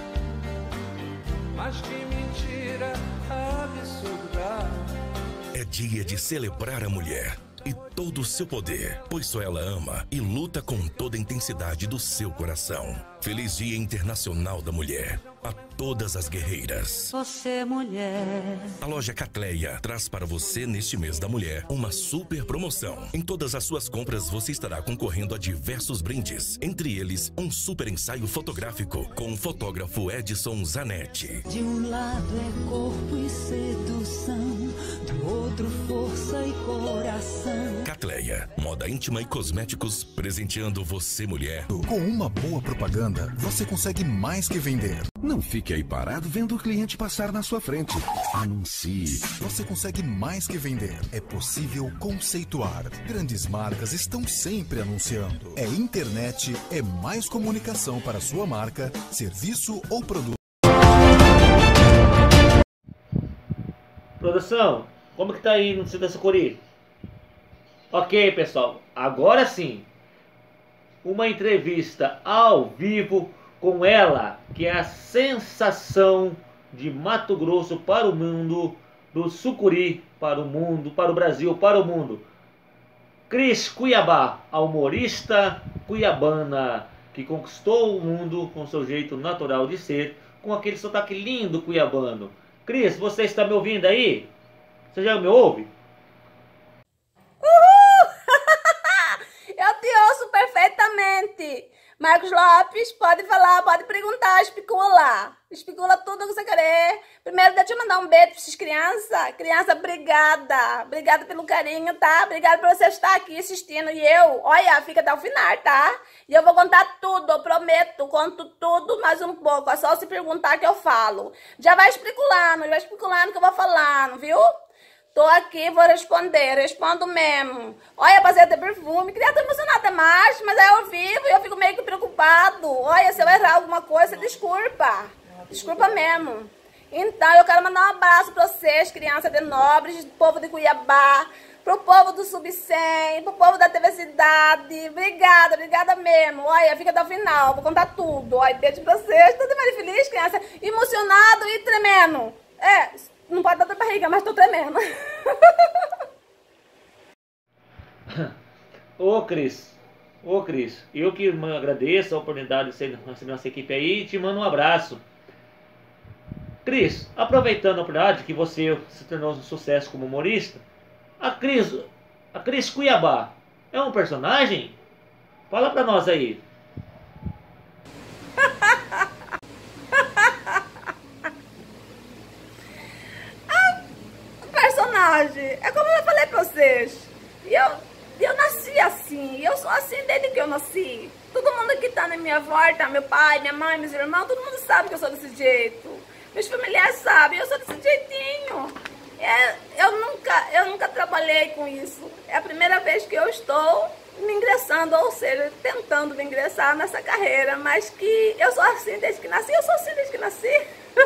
mas que mentira absurda. É dia de celebrar a mulher e todo o seu poder, pois só ela ama e luta com toda a intensidade do seu coração. Feliz Dia Internacional da Mulher a todas as guerreiras. Você, mulher. A loja Catleia traz para você neste mês da mulher uma super promoção. Em todas as suas compras você estará concorrendo a diversos brindes, entre eles um super ensaio fotográfico com o fotógrafo Edson Zanetti. De um lado é corpo e sedução, do outro força e coração. Catleia, moda íntima e cosméticos, presenteando você, mulher. Com uma boa propaganda, você consegue mais que vender. Não fique aí parado vendo o cliente passar na sua frente. Anuncie. Você consegue mais que vender. É possível conceituar. Grandes marcas estão sempre anunciando. É internet, é mais comunicação para sua marca, serviço ou produto. Produção, como que tá aí no distrito da Sucuri? Ok, pessoal, agora sim. uma entrevista ao vivo com ela, que é a sensação de Mato Grosso para o mundo, do Sucuri para o mundo, para o Brasil, para o mundo. Cris Cuiabá, a humorista cuiabana que conquistou o mundo com seu jeito natural de ser, com aquele sotaque lindo cuiabano. Cris, você está me ouvindo aí? Você já me ouve? Uhul! Eu te ouço perfeitamente. Marcos Lopes, pode falar, pode perguntar, especula. Especula tudo que você querer. Primeiro, deixa eu mandar um beijo para essas crianças. Criança, obrigada. Obrigada pelo carinho, tá? Obrigada por você estar aqui assistindo. E eu, olha, fica até o final, tá? E eu vou contar tudo, eu prometo. Conto tudo, mais um pouco. É só se perguntar que eu falo. Já vai especulando, vai especulando que eu vou falando, viu? Tô aqui, vou responder, respondo mesmo. Olha, passei até perfume, queria estar emocionada mais, mas é ao vivo e eu fico meio que preocupado. Olha, se eu errar alguma coisa, desculpa. Desculpa mesmo. Então, eu quero mandar um abraço pra vocês, crianças de Nobres, povo de Cuiabá, pro povo do Sub cem, pro povo da T V Cidade. Obrigada, obrigada mesmo. Olha, fica até o final, vou contar tudo. Olha, beijo pra vocês. Tô demais feliz, criança, emocionado e tremendo. É... Não pode dar da barriga, mas tô tremendo. Ô Cris, ô Cris, eu que agradeço a oportunidade de você receber nossa equipe aí e te mando um abraço. Cris, aproveitando a oportunidade que você se tornou um sucesso como humorista, a Cris, a Cris Cuiabá é um personagem? Fala pra nós aí. É como eu falei pra vocês, eu, eu nasci assim, eu sou assim desde que eu nasci. Todo mundo que tá na minha volta, meu pai, minha mãe, meus irmãos, todo mundo sabe que eu sou desse jeito. Meus familiares sabem, eu sou desse jeitinho. É, eu, nunca, eu nunca trabalhei com isso. É a primeira vez que eu estou me ingressando, ou seja, tentando me ingressar nessa carreira, mas que eu sou assim desde que nasci, eu sou assim desde que nasci.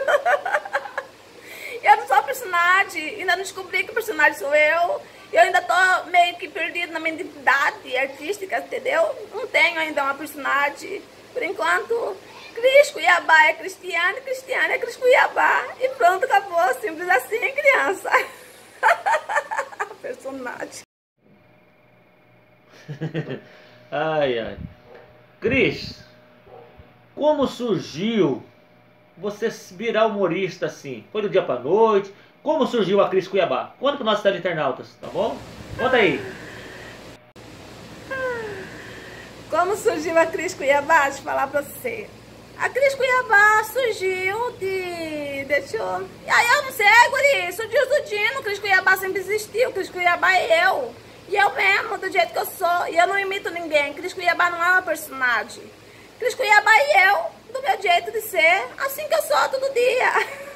Eu não sou a personagem, ainda não descobri que o personagem sou eu. Eu ainda tô meio que perdido na minha identidade artística, entendeu? Não tenho ainda uma personagem. Por enquanto, Cris Cuiabá é Cristiane, Cristiane é Cris Cuiabá. E pronto, acabou. Simples assim, criança. Personagem. Ai, ai. Cris, como surgiu você virar humorista assim? Foi do dia pra noite? Como surgiu a Cris Cuiabá? Conta para nossos teleinternautas, tá bom? Conta aí. Como surgiu a Cris Cuiabá? Deixa eu falar pra você. A Cris Cuiabá surgiu de... Deixa eu... Aí eu não sei, guri. Surgiu Zudino. Cris Cuiabá sempre existiu. Cris Cuiabá é eu. E eu mesmo, do jeito que eu sou. E eu não imito ninguém. Cris Cuiabá não é uma personagem. Cris Cuiabá é eu. Do meu jeito de ser, assim que eu sou todo dia.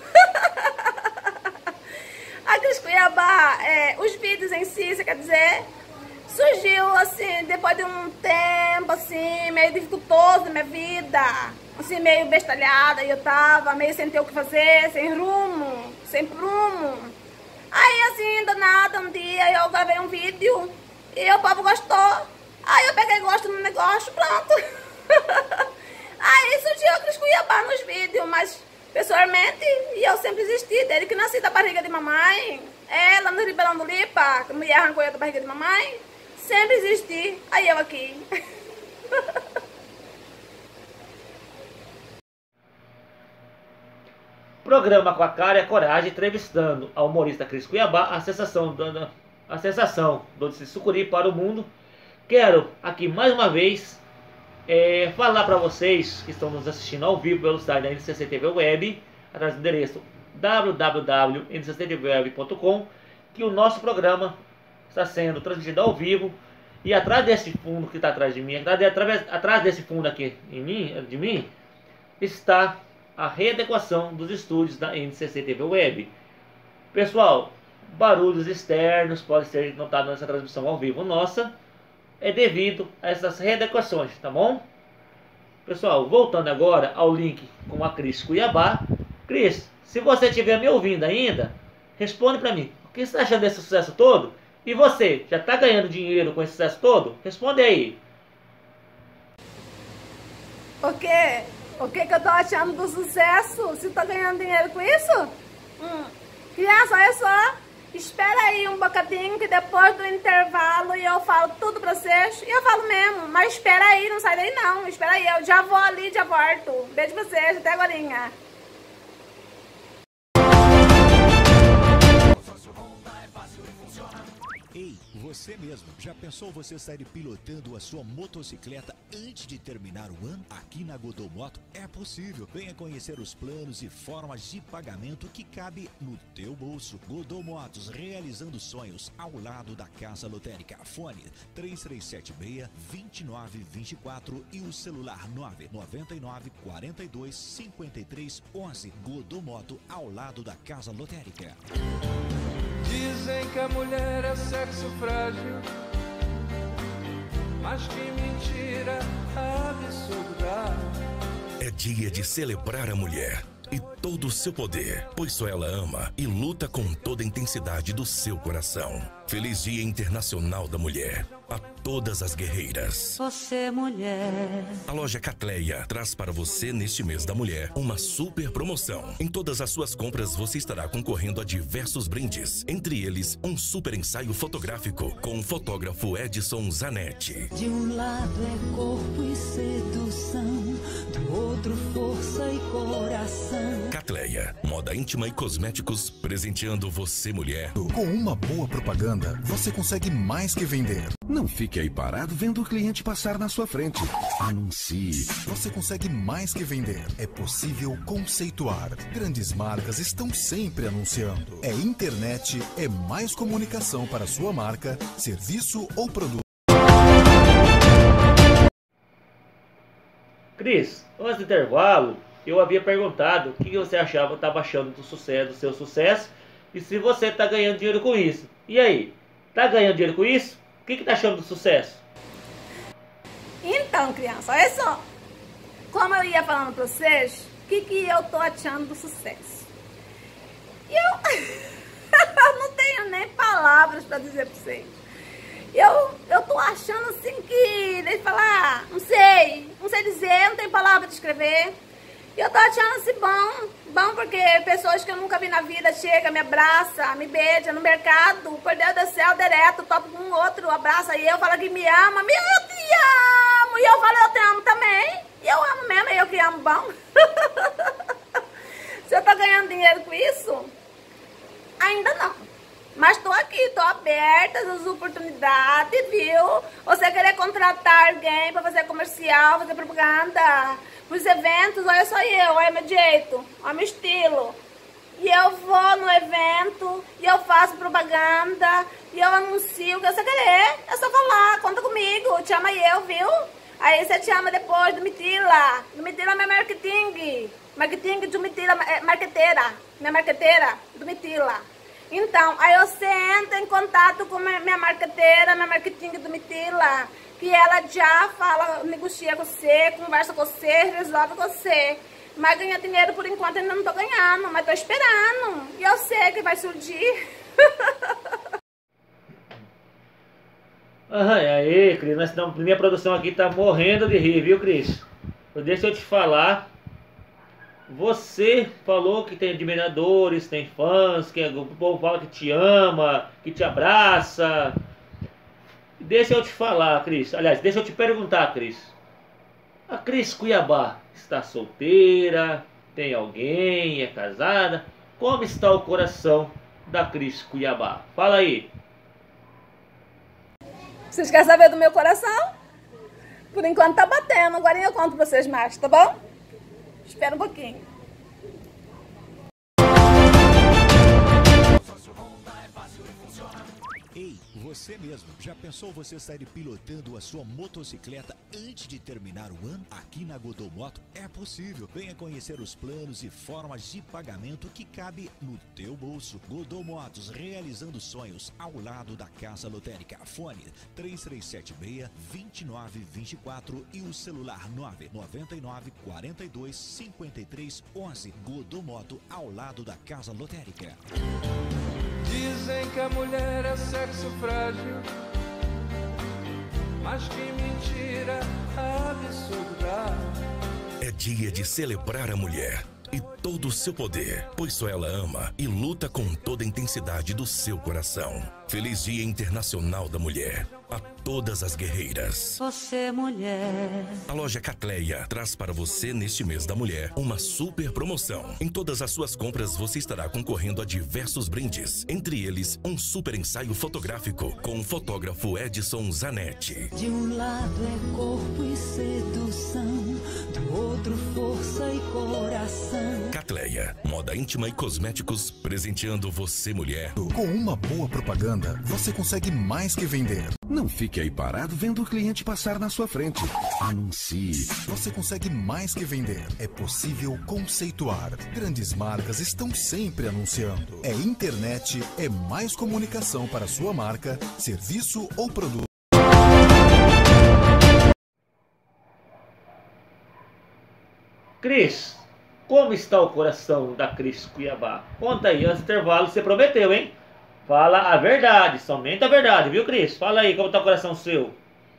A Cris Cuiabá, é, os vídeos em si, você quer dizer, surgiu assim, depois de um tempo, assim, meio dificultoso na minha vida, assim, meio bestalhada, e eu tava meio sem ter o que fazer, sem rumo, sem prumo. Aí, assim, do nada, um dia eu gravei um vídeo e o povo gostou. Aí eu peguei gosto no negócio, pronto. Aí surgiu a Cris Cuiabá nos vídeos, mas pessoalmente eu sempre existi, desde que nasci da barriga de mamãe. É, lá no Ribeirão do Lipa, que a mulher arrancou eu da barriga de mamãe. Sempre existi, aí eu aqui. Programa Com a Cara e a Coragem, entrevistando a humorista Cris Cuiabá, a sensação, do, a sensação do Sucuri para o mundo. Quero aqui mais uma vez É, falar para vocês que estão nos assistindo ao vivo pelo site da N C C T V Web, através do endereço w w w ponto n c c t v web ponto com, que o nosso programa está sendo transmitido ao vivo. E atrás desse fundo que está atrás de mim, atrás, atrás desse fundo aqui em mim, de mim, está a readequação dos estúdios da N C C T V Web. Pessoal, barulhos externos podem ser notados nessa transmissão ao vivo nossa. É devido a essas readequações, tá bom? Pessoal, voltando agora ao link com a Cris Cuiabá. Cris, se você estiver me ouvindo ainda, responde pra mim. O que você está achando desse sucesso todo? E você, já está ganhando dinheiro com esse sucesso todo? Responde aí. O quê? O que que eu tô achando do sucesso? Você tá ganhando dinheiro com isso? Hum. Criança, olha só. Espera aí um bocadinho que depois do intervalo eu falo tudo pra vocês. E eu falo mesmo, mas espera aí, não sai daí não. Espera aí, eu já vou ali, já volto. Beijo pra vocês, até agorinha. Ei, você mesmo, já pensou você sair pilotando a sua motocicleta antes de terminar o ano? Aqui na Godot Moto é possível. Venha conhecer os planos e formas de pagamento que cabe no teu bolso. Godot Motos, realizando sonhos ao lado da Casa Lotérica. Fone três três sete seis, dois nove dois quatro e o celular nove nove nove, quatro dois, cinco três, onze. Godot Moto, ao lado da Casa Lotérica. Dizem que a mulher é sexo frágil, mas que mentira absurda. É dia de celebrar a mulher e todo o seu poder, pois só ela ama e luta com toda a intensidade do seu coração. Feliz Dia Internacional da Mulher a todas as guerreiras. Você, mulher. A loja Catleia traz para você neste mês da mulher uma super promoção. Em todas as suas compras você estará concorrendo a diversos brindes, entre eles um super ensaio fotográfico com o fotógrafo Edson Zanetti. De um lado é corpo e sedução, do outro força e coração. Catleia, moda íntima e cosméticos, presenteando você, mulher. Com uma boa propaganda, você consegue mais que vender. Não fique aí parado vendo o cliente passar na sua frente. Anuncie. Você consegue mais que vender. É possível conceituar. Grandes marcas estão sempre anunciando. É internet, é mais comunicação para sua marca, serviço ou produto. Cris, antes do intervalo, eu havia perguntado o que você achava, estava achando do sucesso, do seu sucesso, e se você está ganhando dinheiro com isso. E aí, tá ganhando dinheiro com isso? O que que tá achando do sucesso? Então, criança, olha só. Como eu ia falando pra vocês, o que que eu tô achando do sucesso? Eu não tenho nem palavras pra dizer pra vocês. Eu, eu tô achando assim que, deixa eu falar, não sei, não sei dizer, não tenho palavra de escrever. E eu tô achando assim bom, bom porque pessoas que eu nunca vi na vida chegam, me abraçam, me beijam no mercado, por Deus do céu, direto, topo com um outro, abraça e eu, fala que me ama, me, eu te amo, e eu falo eu te amo também, e eu amo mesmo, eu que amo bom. Se eu tô ganhando dinheiro com isso? Ainda não, mas tô aqui, tô aberta às oportunidades, viu? Você querer contratar alguém pra fazer comercial, fazer propaganda, os eventos, olha só eu, olha meu jeito, olha meu estilo. E eu vou no evento, e eu faço propaganda, e eu anuncio o que você querer. É só falar, conta comigo, te ama eu, viu? Aí você te ama depois do Mitila. Do Mitila é minha marketing. Marketing do Mitila, é marqueteira. Minha marqueteira do Mitila. Então, aí você entra em contato com minha marqueteira, minha marketing do Mitila, que ela já fala, negocia com você, conversa com você, resolve com você. Mas ganhar dinheiro por enquanto ainda não tô ganhando, mas tô esperando. E eu sei que vai surgir. Ah, aí, Cris, nós estamos, minha produção aqui tá morrendo de rir, viu, Cris? Deixa eu te falar. Você falou que tem admiradores, tem fãs, que o povo fala que te ama, que te abraça. Deixa eu te falar, Cris. Aliás, deixa eu te perguntar, Cris. A Cris Cuiabá está solteira? Tem alguém? É casada? Como está o coração da Cris Cuiabá? Fala aí. Vocês querem saber do meu coração? Por enquanto tá batendo. Agora eu conto pra vocês mais, tá bom? Espera um pouquinho. Ei, você mesmo, já pensou você sair pilotando a sua motocicleta antes de terminar o ano? Aqui na Godot Moto é possível. Venha conhecer os planos e formas de pagamento que cabe no teu bolso. Godot Motos, realizando sonhos ao lado da Casa Lotérica. Fone três três sete seis, dois nove dois quatro e o celular nove nove nove, quatro dois, cinco três, onze. Godot Moto, ao lado da Casa Lotérica. Dizem que a mulher é sexo frágil, mas que mentira absurda. dia de celebrar a mulher e todo o seu poder, pois só ela ama e luta com toda a intensidade do seu coração. Feliz Dia Internacional da Mulher a todas as guerreiras. Você, mulher. A loja Catleia traz para você neste mês da mulher uma super promoção. Em todas as suas compras você estará concorrendo a diversos brindes, entre eles um super ensaio fotográfico com o fotógrafo Edson Zanetti. De um lado é corpo e sedução, do outro força e coração. Catleia, moda íntima e cosméticos, presenteando você, mulher. Com uma boa propaganda, você consegue mais que vender. Não fique aí parado vendo o cliente passar na sua frente. Anuncie. Você consegue mais que vender. É possível conceituar. Grandes marcas estão sempre anunciando. É internet, é mais comunicação para sua marca, serviço ou produto. Cris, como está o coração da Cris Cuiabá? Conta aí, antes do intervalo você prometeu, hein? Fala a verdade, somente a verdade, viu, Cris? Fala aí, como tá o coração seu?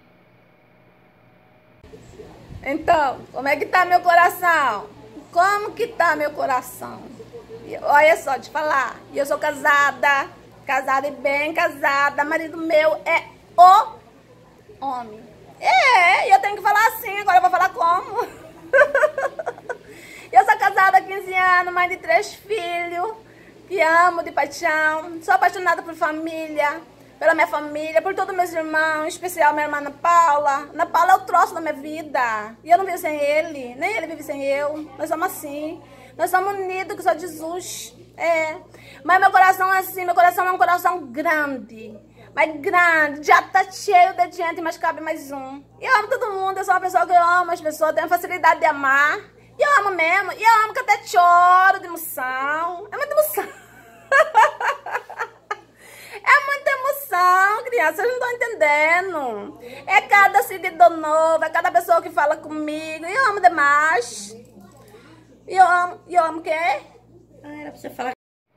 Então, como é que tá meu coração? Como que tá meu coração? E olha só, te falar, eu sou casada, casada e bem casada, marido meu é o homem. É, e eu tenho que falar assim, agora eu vou falar como? Eu sou casada há quinze anos, mãe de três filhos, que amo de paixão, sou apaixonada por família, pela minha família, por todos meus irmãos, em especial minha irmã Ana Paula. Ana Paula é o troço da minha vida, e eu não vivo sem ele, nem ele vive sem eu, nós somos assim, nós somos unidos que só Jesus, é. Mas meu coração é assim, meu coração é um coração grande, mas grande, já tá cheio de gente, mas cabe mais um. E eu amo todo mundo, eu sou uma pessoa que eu amo as pessoas, tenho facilidade de amar, e eu amo mesmo, e eu amo que até choro de emoção, é muita emoção. É muita emoção, crianças, vocês não estão entendendo. É cada seguidor novo, é cada pessoa que fala comigo. E eu amo demais. E eu amo, e eu amo o quê? Ah, era pra você falar.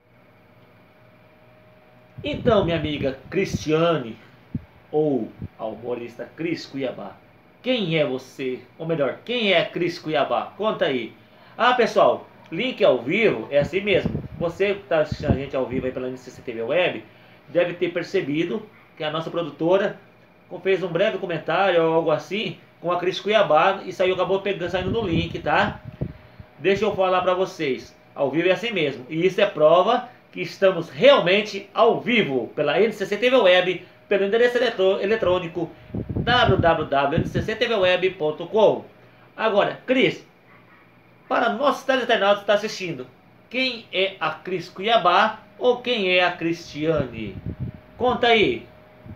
Então, minha amiga Cristiane, ou a humorista Cris Cuiabá, quem é você? Ou melhor, quem é a Cris Cuiabá? Conta aí. Ah, pessoal, link ao vivo é assim mesmo. Você que está assistindo a gente ao vivo aí pela N C C T V Web deve ter percebido que a nossa produtora fez um breve comentário ou algo assim com a Cris Cuiabá e saiu, acabou pegando, saindo no link, tá? Deixa eu falar para vocês, ao vivo é assim mesmo. E isso é prova que estamos realmente ao vivo pela N C C T V Web, pelo endereço eletrônico w w w ponto n c c t v web ponto com. Agora, Cris, para nossos teleinternautas que estão assistindo, quem é a Cris Cuiabá ou quem é a Cristiane? Conta aí.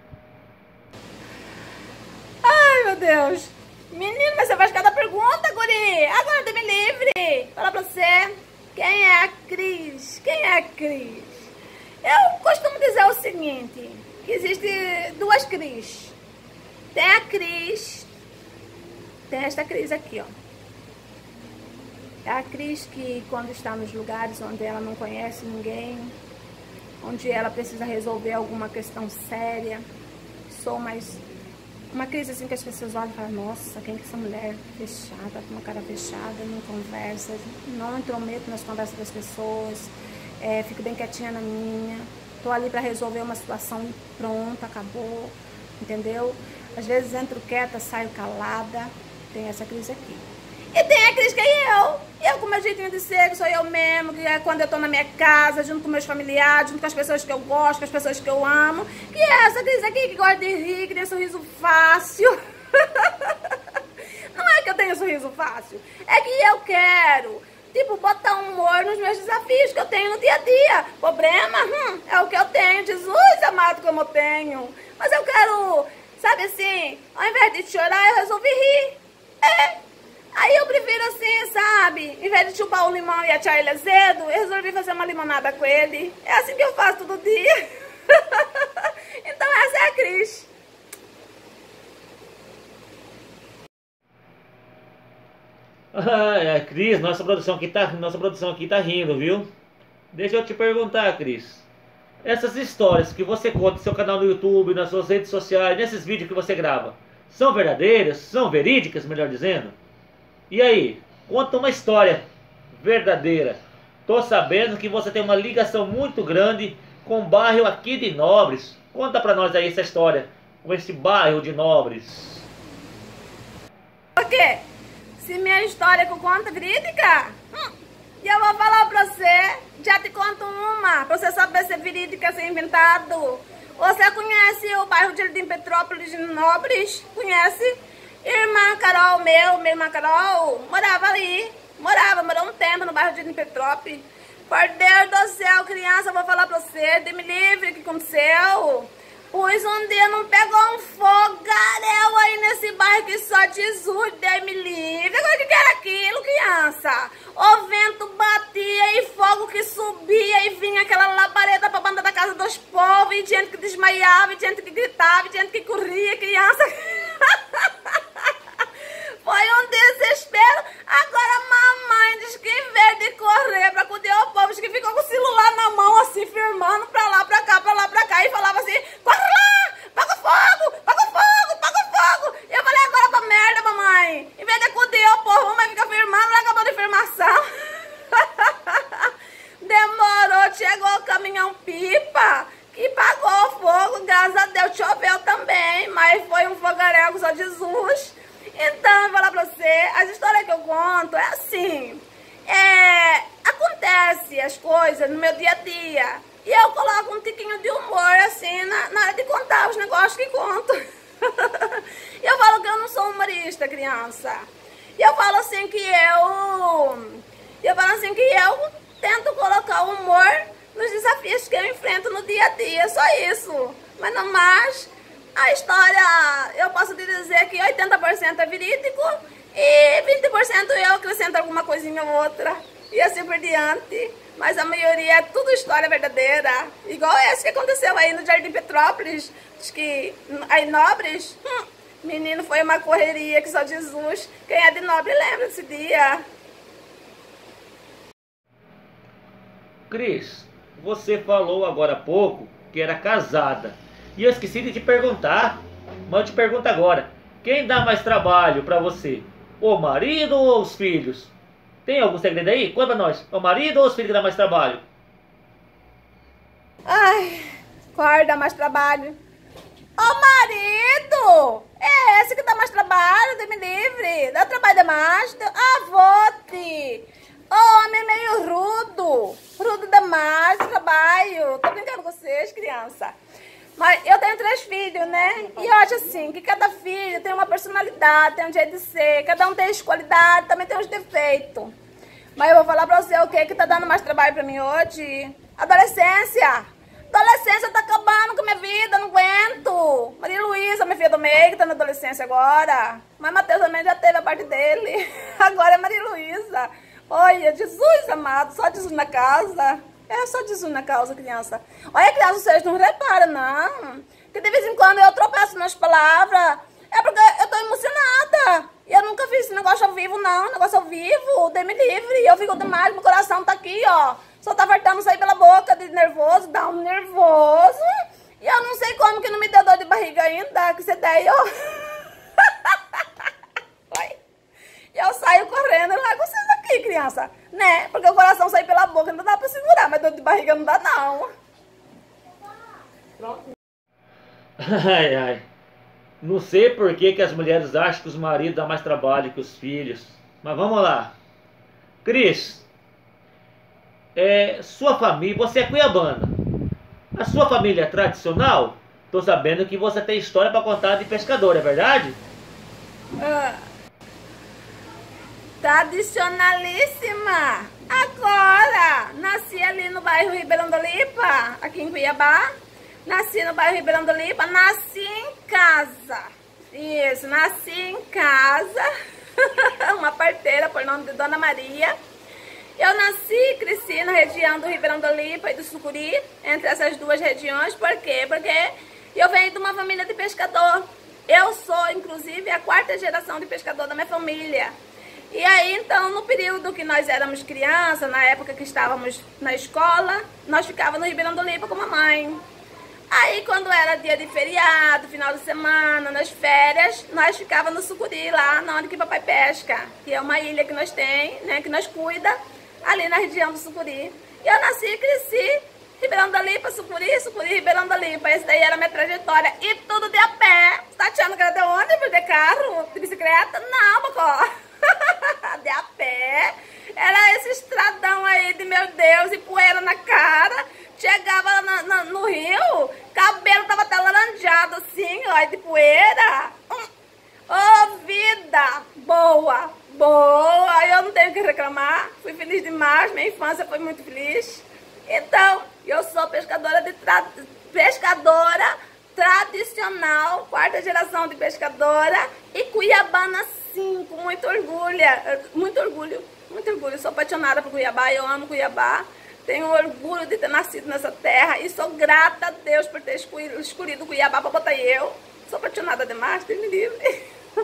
Ai, meu Deus. Menino, mas você faz cada pergunta, guri. Agora Deus me livre. Fala pra você. Quem é a Cris? Quem é a Cris? Eu costumo dizer o seguinte, que existe duas Cris. Tem a Cris, tem esta Cris aqui, ó. É a Cris que quando está nos lugares onde ela não conhece ninguém, onde ela precisa resolver alguma questão séria, sou mais uma Cris assim que as pessoas olham e falam, nossa, quem que é essa mulher fechada, com uma cara fechada, não conversa, não intrometo nas conversas das pessoas, é, fico bem quietinha na minha, tô ali para resolver uma situação e pronto, acabou, entendeu? Às vezes entro quieta, saio calada, tem essa Cris aqui. E tem a Cris que é eu, eu com meu jeitinho de ser, que sou eu mesmo, que é quando eu tô na minha casa, junto com meus familiares, junto com as pessoas que eu gosto, com as pessoas que eu amo, que é essa Cris aqui que gosta de rir, que tem sorriso fácil. Não é que eu tenho sorriso fácil, é que eu quero, tipo, botar humor nos meus desafios que eu tenho no dia a dia. Problema, hum, é o que eu tenho, Jesus amado como eu tenho. Mas eu quero, sabe assim, ao invés de chorar, eu resolvi rir. É. Aí eu prefiro assim, sabe? Em vez de chupar o limão e achar ele azedo, eu resolvi fazer uma limonada com ele. É assim que eu faço todo dia. Então essa é a Cris. Ah, Cris, nossa produção aqui tá, nossa produção aqui tá rindo, viu? Deixa eu te perguntar, Cris. Essas histórias que você conta no seu canal no YouTube, nas suas redes sociais, nesses vídeos que você grava, são verdadeiras? São verídicas, melhor dizendo? E aí, conta uma história verdadeira. Tô sabendo que você tem uma ligação muito grande com o bairro aqui de Nobres. Conta pra nós aí essa história com esse bairro de Nobres. Por quê? Se minha história que eu conto é verídica, hum, e eu vou falar pra você, já te conto uma, pra você saber se é verídica, se é inventado. Você conhece o bairro de Jardim Petrópolis de Nobres? Conhece? Irmã Carol, meu, minha irmã Carol, morava ali. Morava, morou um tempo no bairro de Jardim Petrópolis. Por Deus do céu, criança, eu vou falar pra você, Deus me livre, o que aconteceu? Pois um dia não pegou um fogaréu aí nesse bairro que só Jesus, Deus me livre. Agora, o que era aquilo, criança? O vento batia e fogo que subia e vinha aquela labareda pra banda da casa dos povos, e gente que desmaiava, e gente que gritava, e gente que corria, criança. Foi um desespero. Agora a mamãe diz que em vez de correr pra acudir ao povo, diz que ficou com o celular na mão assim, firmando pra lá, pra cá, pra lá, pra cá, e falava assim, corre lá, paga fogo, paga fogo, paga fogo. E eu falei, agora pra merda, mamãe. Em vez de acudir ao povo, a mamãe fica firmando, ela acabou de firmação. Demorou, chegou o caminhão pipa, que pagou o fogo, graças a Deus, choveu também, mas foi um fogaréu só Jesus. Então, eu vou falar pra você, as histórias que eu conto é assim, é, acontece as coisas no meu dia a dia, e eu coloco um tiquinho de humor, assim, na, na hora de contar os negócios que conto. Eu falo que eu não sou humorista, criança. E eu falo assim que eu, eu falo assim que eu tento colocar o humor nos desafios que eu enfrento no dia a dia, só isso. Mas não mais... A história, eu posso te dizer que oitenta por cento é verídico e vinte por cento eu acrescento alguma coisinha ou outra. E assim por diante. Mas a maioria é tudo história verdadeira. Igual esse que aconteceu aí no Jardim Petrópolis. Diz que aí Nobres, hum, menino, foi uma correria que só Jesus. Quem é de Nobre lembra desse dia. Cris, você falou agora há pouco que era casada. E eu esqueci de te perguntar, mas eu te pergunto agora. Quem dá mais trabalho pra você? O marido ou os filhos? Tem algum segredo aí? Conta pra nós. O marido ou os filhos que dá mais trabalho? Ai, qual dá mais trabalho? O marido! É esse que dá mais trabalho, Deus me livre. Dá trabalho demais. Avote! O homem meio rudo. Rudo demais, trabalho. Tô brincando com vocês, criança. Mas eu tenho três filhos, né? E eu acho assim, que cada filho tem uma personalidade, tem um jeito de ser, cada um tem as qualidades, também tem os defeitos. Mas eu vou falar pra você o que que tá dando mais trabalho pra mim hoje. Adolescência. Adolescência tá acabando com a minha vida, não aguento. Maria Luísa, minha filha do meio, que tá na adolescência agora. Mas Matheus também já teve a parte dele. Agora é Maria Luísa. Olha, Jesus amado, só Jesus na casa. É só Jesus na causa, criança. Olha, criança, vocês não reparam, não. Que de vez em quando eu tropeço nas palavras. É porque eu tô emocionada. E eu nunca fiz esse negócio ao vivo, não. Negócio ao vivo, Deus me livre. Eu fico demais, meu coração tá aqui, ó. Só tá voltando sair pela boca de nervoso, dá um nervoso. E eu não sei como que não me deu dor de barriga ainda, que você tem, ó. E eu saio correndo e largo vocês aqui, criança. Né? Porque o coração sai pela boca, não dá pra segurar, mas dor de barriga não dá, não. Pronto. Ai, ai. Não sei por que, que as mulheres acham que os maridos dão mais trabalho que os filhos. Mas vamos lá. Cris, é, sua família, você é cuiabana. A sua família é tradicional? Tô sabendo que você tem história pra contar de pescador, é verdade? Ah. Tradicionalíssima. Agora, nasci ali no bairro Ribeirão do Lipa, aqui em Cuiabá. Nasci no bairro Ribeirão do Lipa, nasci em casa. Isso, nasci em casa. Uma parteira por nome de Dona Maria. Eu nasci e cresci na região do Ribeirão do Lipa e do Sucuri, entre essas duas regiões. Por quê? Porque eu venho de uma família de pescador. Eu sou, inclusive, a quarta geração de pescador da minha família. E aí, então, no período que nós éramos crianças, na época que estávamos na escola, nós ficávamos no Ribeirão do Lipa com a mamãe. Aí quando era dia de feriado, final de semana, nas férias, nós ficávamos no Sucuri, lá na onde que papai pesca, que é uma ilha que nós tem, né, que nós cuida, ali na região do Sucuri. E eu nasci e cresci, Ribeirão da Lipa, Sucuri, Sucuri, Ribeirão da Lipa. Esse daí era a minha trajetória. E tudo de a pé. Você tá achando que era de ônibus, de carro, de bicicleta? Não, Bocó. De a pé. Era esse estradão aí de meu Deus, e poeira na cara. Chegava na, na, no rio, cabelo tava até laranjado assim, ó, de poeira. Ô, oh, vida boa, boa. Eu não tenho o que reclamar. Fui feliz demais, minha infância foi muito feliz. Então, eu sou pescadora de tra... pescadora tradicional, quarta geração de pescadora, e cuiabana sim, com muito orgulho, muito orgulho, muito orgulho. Sou apaixonada por Cuiabá, eu amo Cuiabá. Tenho orgulho de ter nascido nessa terra e sou grata a Deus por ter escolhido, escolhido Cuiabá para botar eu. Sou apaixonada demais, Deus me livre.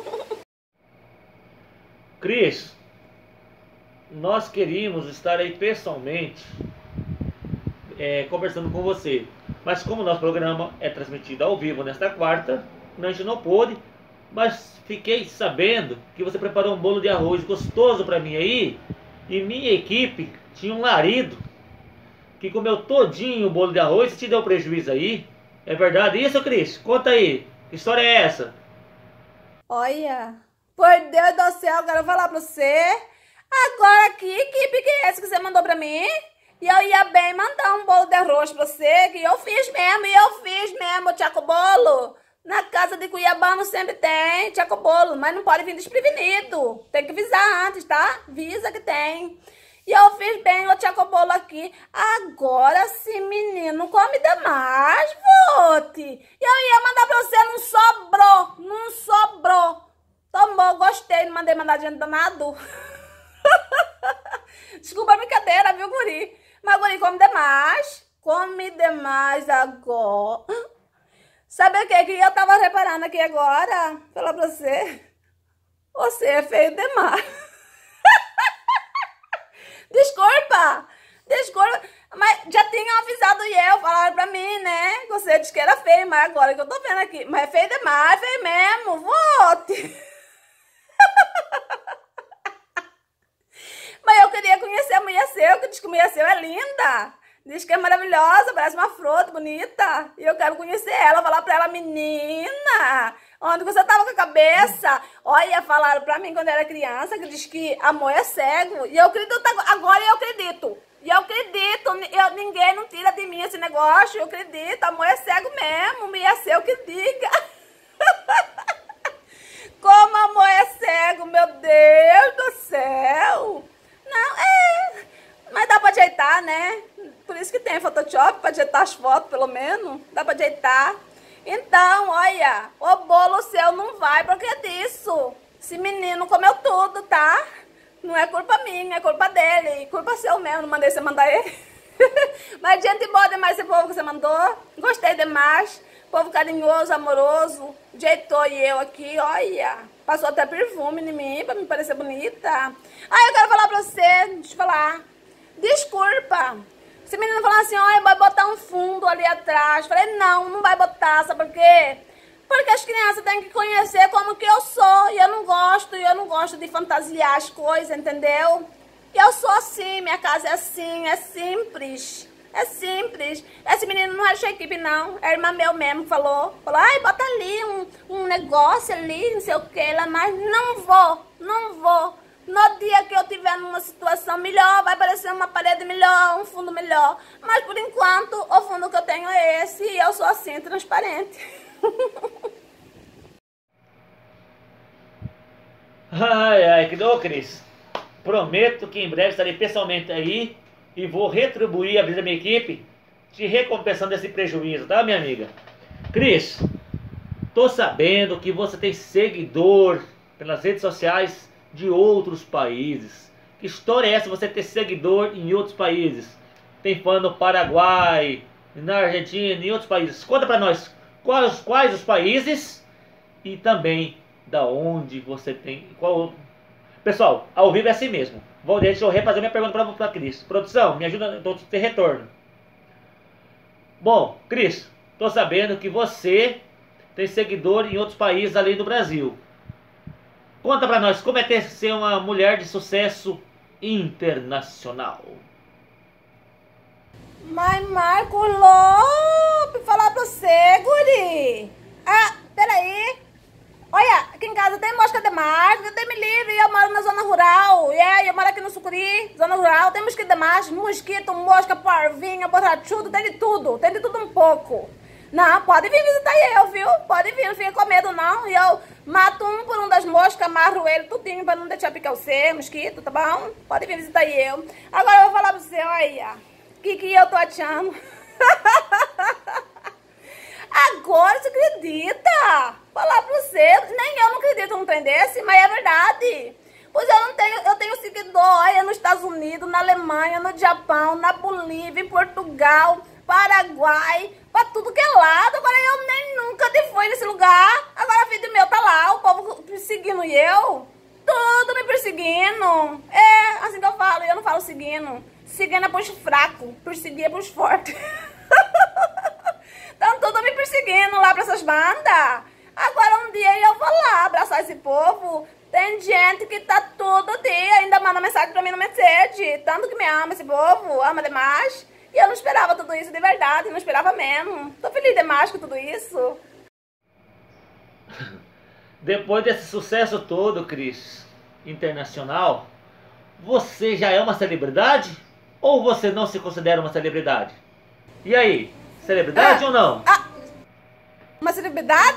Cris, nós queríamos estar aí pessoalmente é, conversando com você, mas como o nosso programa é transmitido ao vivo nesta quarta, a gente não pôde, mas fiquei sabendo que você preparou um bolo de arroz gostoso para mim aí, e minha equipe tinha um marido que comeu todinho o bolo de arroz e te deu prejuízo aí. É verdade isso, Cris? Conta aí, que história é essa? Olha, por Deus do céu, eu quero falar pra você. Agora que equipe que é essa que você mandou pra mim? E eu ia bem mandar um bolo de arroz pra você, que eu fiz mesmo, e eu fiz mesmo, Tchaco Bolo. Na casa de Cuiabano sempre tem Tchaco Bolo, mas não pode vir desprevenido. Tem que avisar antes, tá? Avisa que tem. E eu fiz bem o Tchaco Bolo aqui. Agora sim, menino, come demais, vote. E eu ia mandar pra você, não sobrou, não sobrou. Tomou, gostei, não mandei mandar gente danado. Desculpa a brincadeira, viu, guri? Mas guri come demais, come demais agora. Sabe o que que eu tava reparando aqui agora? Falar pra você. Você é feio demais. Desculpa, desculpa, mas já tinham avisado eu, falaram pra mim, né? Você disse que era feio, mas agora que eu tô vendo aqui, mas é feio demais, feio mesmo, vote. Mas eu queria conhecer a mulher seu, que diz que a mulher seu é linda. Diz que é maravilhosa, parece uma fruta bonita. E eu quero conhecer ela, falar pra ela, menina, onde você tava com a cabeça? Olha, falaram pra mim quando eu era criança, que diz que amor é cego. E eu acredito, agora eu acredito. E eu acredito, eu, ninguém não tira de mim esse negócio, eu acredito, amor é cego mesmo, me é seu que diga. Como amor é cego, meu Deus do céu. Não, é, mas dá pra ajeitar, né? Por isso que tem Photoshop, pra ajeitar as fotos, pelo menos. Dá pra ajeitar. Então, olha, o bolo seu não vai por que disso. Esse menino comeu tudo, tá? Não é culpa minha, é culpa dele. Culpa seu mesmo, não mandei você mandar ele. Mas gente boa demais esse povo que você mandou. Gostei demais. Povo carinhoso, amoroso. Jeitou e eu aqui, olha. Passou até perfume em mim pra me parecer bonita. Aí eu quero falar pra você, deixa eu falar. Desculpa. Esse menino falou assim, olha, vai botar um fundo ali atrás. Falei, não, não vai botar, sabe por quê? Porque as crianças têm que conhecer como que eu sou. E eu não gosto, e eu não gosto de fantasiar as coisas, entendeu? E eu sou assim, minha casa é assim, é simples. É simples. Esse menino não é de equipe, não. É irmã meu mesmo que falou. Falou, ai, bota ali um, um negócio ali, não sei o que lá, mas não vou, não vou. No dia que eu tiver numa situação melhor, vai aparecer uma parede melhor, um fundo melhor. Mas por enquanto, o fundo que eu tenho é esse e eu sou assim, transparente. Ai, ai, que dor, Cris. Prometo que em breve estarei pessoalmente aí e vou retribuir a vida da minha equipe, te recompensando esse prejuízo, tá, minha amiga? Cris, tô sabendo que você tem seguidor pelas redes sociais de outros países. Que história é essa, você ter seguidor em outros países? Tem fã no Paraguai, na Argentina, em outros países. Conta pra nós quais, quais os países e também da onde você tem... Qual... Pessoal, ao vivo é assim mesmo. Vou deixar eu refazer minha pergunta para a Cris. Produção, me ajuda, eu ter retorno. Bom, Cris, Tô sabendo que você tem seguidor em outros países além do Brasil. Conta pra nós, como é ter ser uma mulher de sucesso internacional? Mas Marco Lopes, falar pra você, guri. Ah, peraí. Olha, aqui em casa tem mosca de mar, tem me livre, eu moro na zona rural. Yeah, eu moro aqui no Sucuri, zona rural, tem mosquito de mar, mosquito, mosca, parvinha, borrachudo, tem de tudo, tem de tudo um pouco. Não, pode vir visitar eu, viu? Pode vir, não fica com medo não. E eu mato um por um das moscas, amarro ele tudinho pra não deixar picar você, mosquito, tá bom? Pode vir visitar eu. Agora eu vou falar pra você, olha, o que que eu tô achando? Agora você acredita? Falar pra você, nem eu não acredito num trem desse, mas é verdade. Pois eu não tenho, eu tenho seguidor, olha, nos Estados Unidos, na Alemanha, no Japão, na Bolívia, em Portugal, Paraguai, pra tudo que é lado. Agora eu nem nunca fui nesse lugar. Agora vídeo meu tá lá, o povo perseguindo eu. Tudo me perseguindo. É, assim que eu falo, eu não falo seguindo. Seguindo é pros fracos, perseguir é pros fortes. Estão tudo me perseguindo lá pra essas bandas. Agora um dia eu vou lá abraçar esse povo. Tem gente que tá todo dia, ainda manda mensagem pra mim no Message. Tanto que me ama esse povo, ama demais. E eu não esperava tudo isso de verdade, não esperava mesmo. Tô feliz demais com tudo isso. Depois desse sucesso todo, Cris, internacional, você já é uma celebridade? Ou você não se considera uma celebridade? E aí, celebridade ah, ou não? Ah, uma celebridade?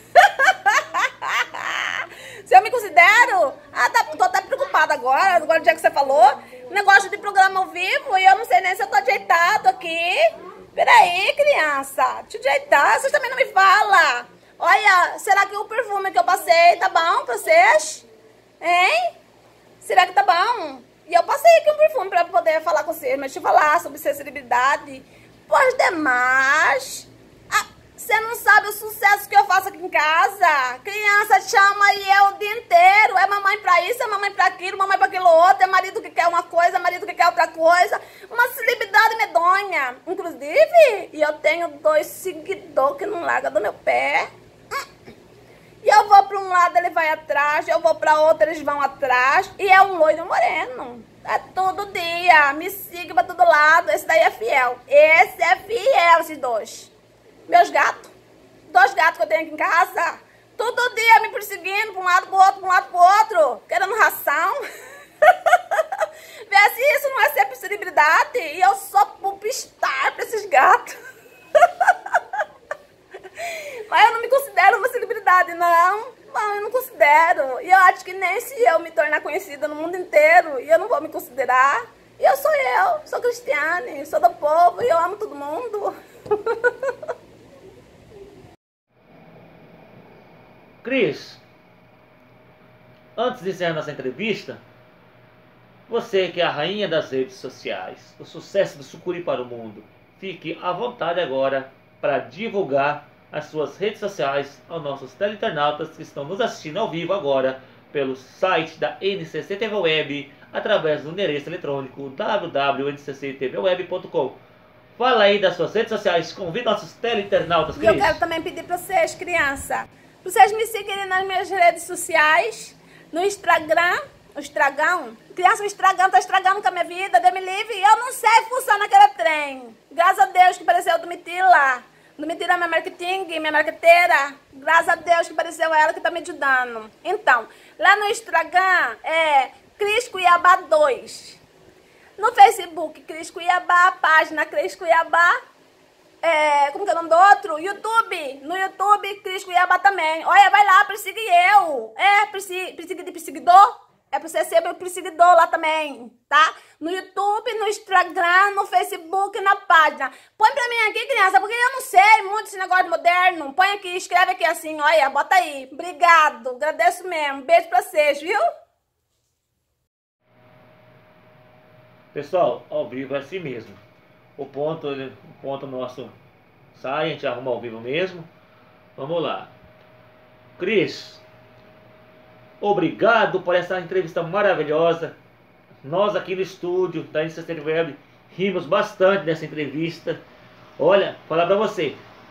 Se eu me considero... Ah, tá, tô até preocupada agora, agora o dia que você falou. Negócio de programa ao vivo e eu não sei nem se eu tô ajeitado aqui. Peraí, criança, te ajeitar, vocês também não me falam. Olha, será que o perfume que eu passei tá bom pra vocês? Hein? Será que tá bom? E eu passei aqui um perfume pra poder falar com vocês, mas deixa eu falar sobre ser celebridade. Pois demais. Ah, você não sabe o sucesso que eu faço aqui em casa? Criança chama eu o dia inteiro. É mamãe pra isso, é mamãe pra aquilo, mamãe pra aquilo outro. É marido que quer uma coisa, é marido que quer outra coisa. Uma celebridade medonha. Inclusive, eu tenho dois seguidores que não largam do meu pé. E eu vou pra um lado, ele vai atrás. Eu vou pra outro, eles vão atrás. E é um loiro moreno. É todo dia. Me siga pra todo lado. Esse daí é fiel. Esse é fiel, esses dois. Meus gatos. Dois gatos que eu tenho aqui em casa. Todo dia me perseguindo pra um lado pro outro, pra um lado pro outro. Querendo ração. Vê se isso não é ser celebridade. E eu sou popstar pra esses gatos. Mas eu não me considero uma celebridade, não. Não, eu não considero. E eu acho que nem se eu me tornar conhecida no mundo inteiro, e eu não vou me considerar. E eu sou eu, sou Cristiane, sou do povo e eu amo todo mundo. Cris, antes de encerrar nossa entrevista, você que é a rainha das redes sociais, o sucesso do Sucuri para o mundo, fique à vontade agora para divulgar as suas redes sociais aos nossos teleinternautas que estão nos assistindo ao vivo agora pelo site da N C C T V Web, através do endereço eletrônico w w w ponto n c c t v web ponto com. Fala aí das suas redes sociais, convida nossos teleinternautas, Cris. E eu quero também pedir para vocês, criança, para vocês me seguirem nas minhas redes sociais, no Instagram, o estragão. Criança, o estragão tá estragando com a minha vida, Deus me livre, e eu não sei funcionar naquele trem. Graças a Deus que apareceu do Domitila lá. Domitila é minha marketing, minha marqueteira. Graças a Deus que apareceu ela que tá me ajudando. Então, lá no Instagram é Cris Cuiabá dois. No Facebook, Cris Cuiabá, página Cris Cuiabá. É, como que é o nome do outro? YouTube. No YouTube, Cris Cuiabá também. Olha, vai lá, persegue eu. É, persegue, persegue de perseguidor. É pra você ser meu perseguidor lá também, tá? No YouTube, no Instagram, no Facebook, na página. Põe pra mim aqui, criança, porque eu não sei muito esse negócio moderno. Põe aqui, escreve aqui assim, olha, bota aí. Obrigado, agradeço mesmo. Beijo pra vocês, viu? Pessoal, ao vivo é assim mesmo. O ponto, o ponto nosso sai, a gente arruma ao vivo mesmo. Vamos lá. Cris, obrigado por essa entrevista maravilhosa. Nós aqui no estúdio da N C C T V Web rimos bastante dessa entrevista. Olha, falar pra você,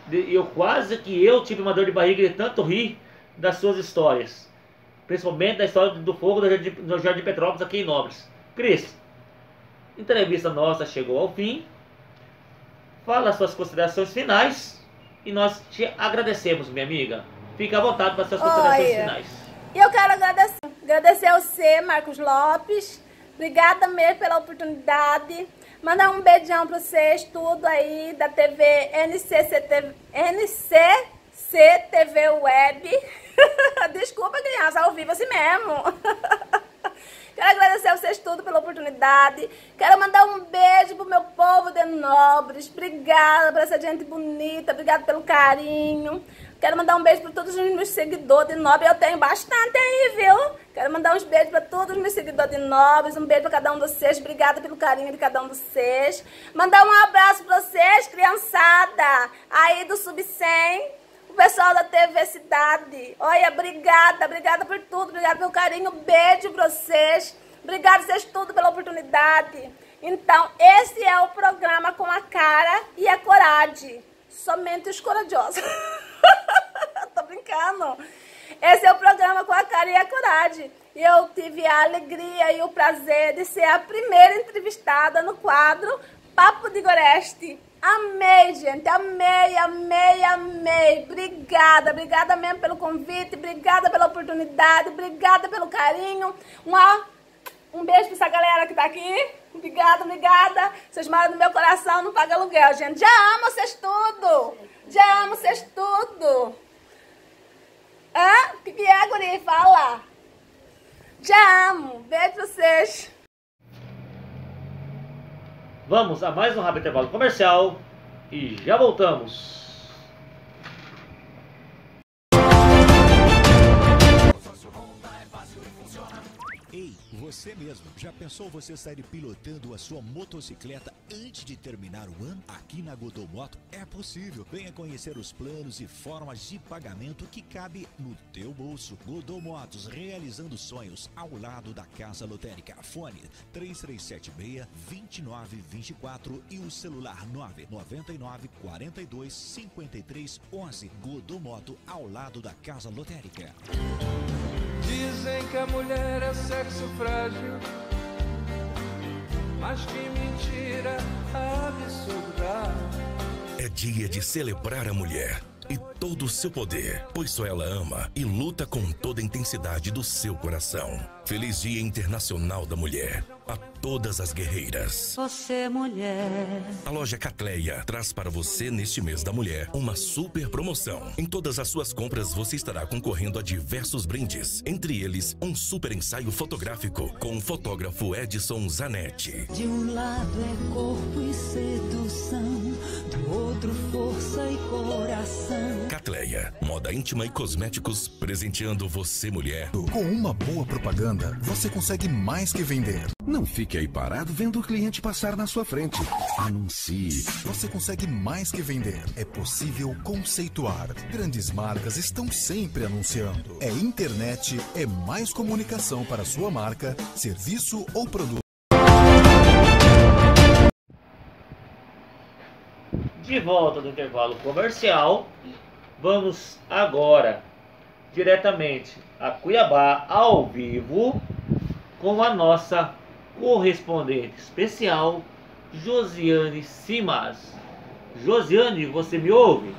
eu quase que eu tive uma dor de barriga de tanto rir das suas histórias. Principalmente da história do fogo do Jardim, do Jardim Petrópolis aqui em Nobres. Cris, a entrevista nossa chegou ao fim. Fala as suas considerações finais e nós te agradecemos, minha amiga. Fique à vontade para as suas considerações Olha, finais. E eu quero agradecer, agradecer a você, Marcos Lopes. Obrigada mesmo pela oportunidade. Mandar um beijão para vocês, tudo aí da T V N C C T V, N C C T V Web. Desculpa, criança, ao vivo assim mesmo. Quero agradecer a vocês tudo pela oportunidade. Quero mandar um beijo pro meu povo de Nobres. Obrigada por essa gente bonita. Obrigada pelo carinho. Quero mandar um beijo para todos os meus seguidores de Nobres. Eu tenho bastante aí, viu? Quero mandar uns beijos para todos os meus seguidores de Nobres. Um beijo para cada um de vocês. Obrigada pelo carinho de cada um de vocês. Mandar um abraço para vocês, criançada. Aí do Sub cem. O pessoal da T V Cidade. Olha, obrigada. Obrigada por tudo. Obrigada pelo carinho. Beijo para vocês. Obrigada vocês tudo pela oportunidade. Então, esse é o programa com a cara e a coragem. Somente os corajosos. Tô brincando. Esse é o programa com a cara e a coragem. E eu tive a alegria e o prazer de ser a primeira entrevistada no quadro Papo de Goreste. Amei, gente. Amei, amei, amei. Obrigada. Obrigada mesmo pelo convite. Obrigada pela oportunidade. Obrigada pelo carinho. Uma, um beijo pra essa galera que tá aqui. Obrigada, obrigada. Vocês moram no meu coração, não pagam aluguel, gente. Já amo vocês tudo. Já amo vocês tudo. Hã? O que, que é, guri? Fala. Já amo. Beijo pra vocês. Vamos a mais um rápido intervalo comercial e já voltamos. Ei, você mesmo, já pensou você sair pilotando a sua motocicleta antes de terminar o ano? Aqui na Godot Moto é possível. Venha conhecer os planos e formas de pagamento que cabe no teu bolso. Godot Motos, realizando sonhos ao lado da Casa Lotérica. Fone três três sete seis, dois nove dois quatro e o celular nove nove nove, quatro dois, cinco três, onze. Godot Moto, ao lado da Casa Lotérica. Dizem que a mulher é sexo frágil, mas que mentira absurda. É dia de celebrar a mulher e todo o seu poder, pois só ela ama e luta com toda a intensidade do seu coração. Feliz Dia Internacional da Mulher a todas as guerreiras. Você, mulher. A loja Catleia traz para você neste mês da mulher uma super promoção. Em todas as suas compras você estará concorrendo a diversos brindes, entre eles um super ensaio fotográfico com o fotógrafo Edson Zanetti. De um lado é corpo e sedução, do outro força e coração. Catleia, moda íntima e cosméticos presenteando você, mulher. Com uma boa propaganda, você consegue mais que vender. Não fique aí parado vendo o cliente passar na sua frente. Anuncie. Você consegue mais que vender. É possível conceituar. Grandes marcas estão sempre anunciando. É internet, é mais comunicação para sua marca, serviço ou produto. De volta do intervalo comercial, vamos agora diretamente a Cuiabá, ao vivo, com a nossa correspondente especial, Josiane Simas. Josiane, você me ouve?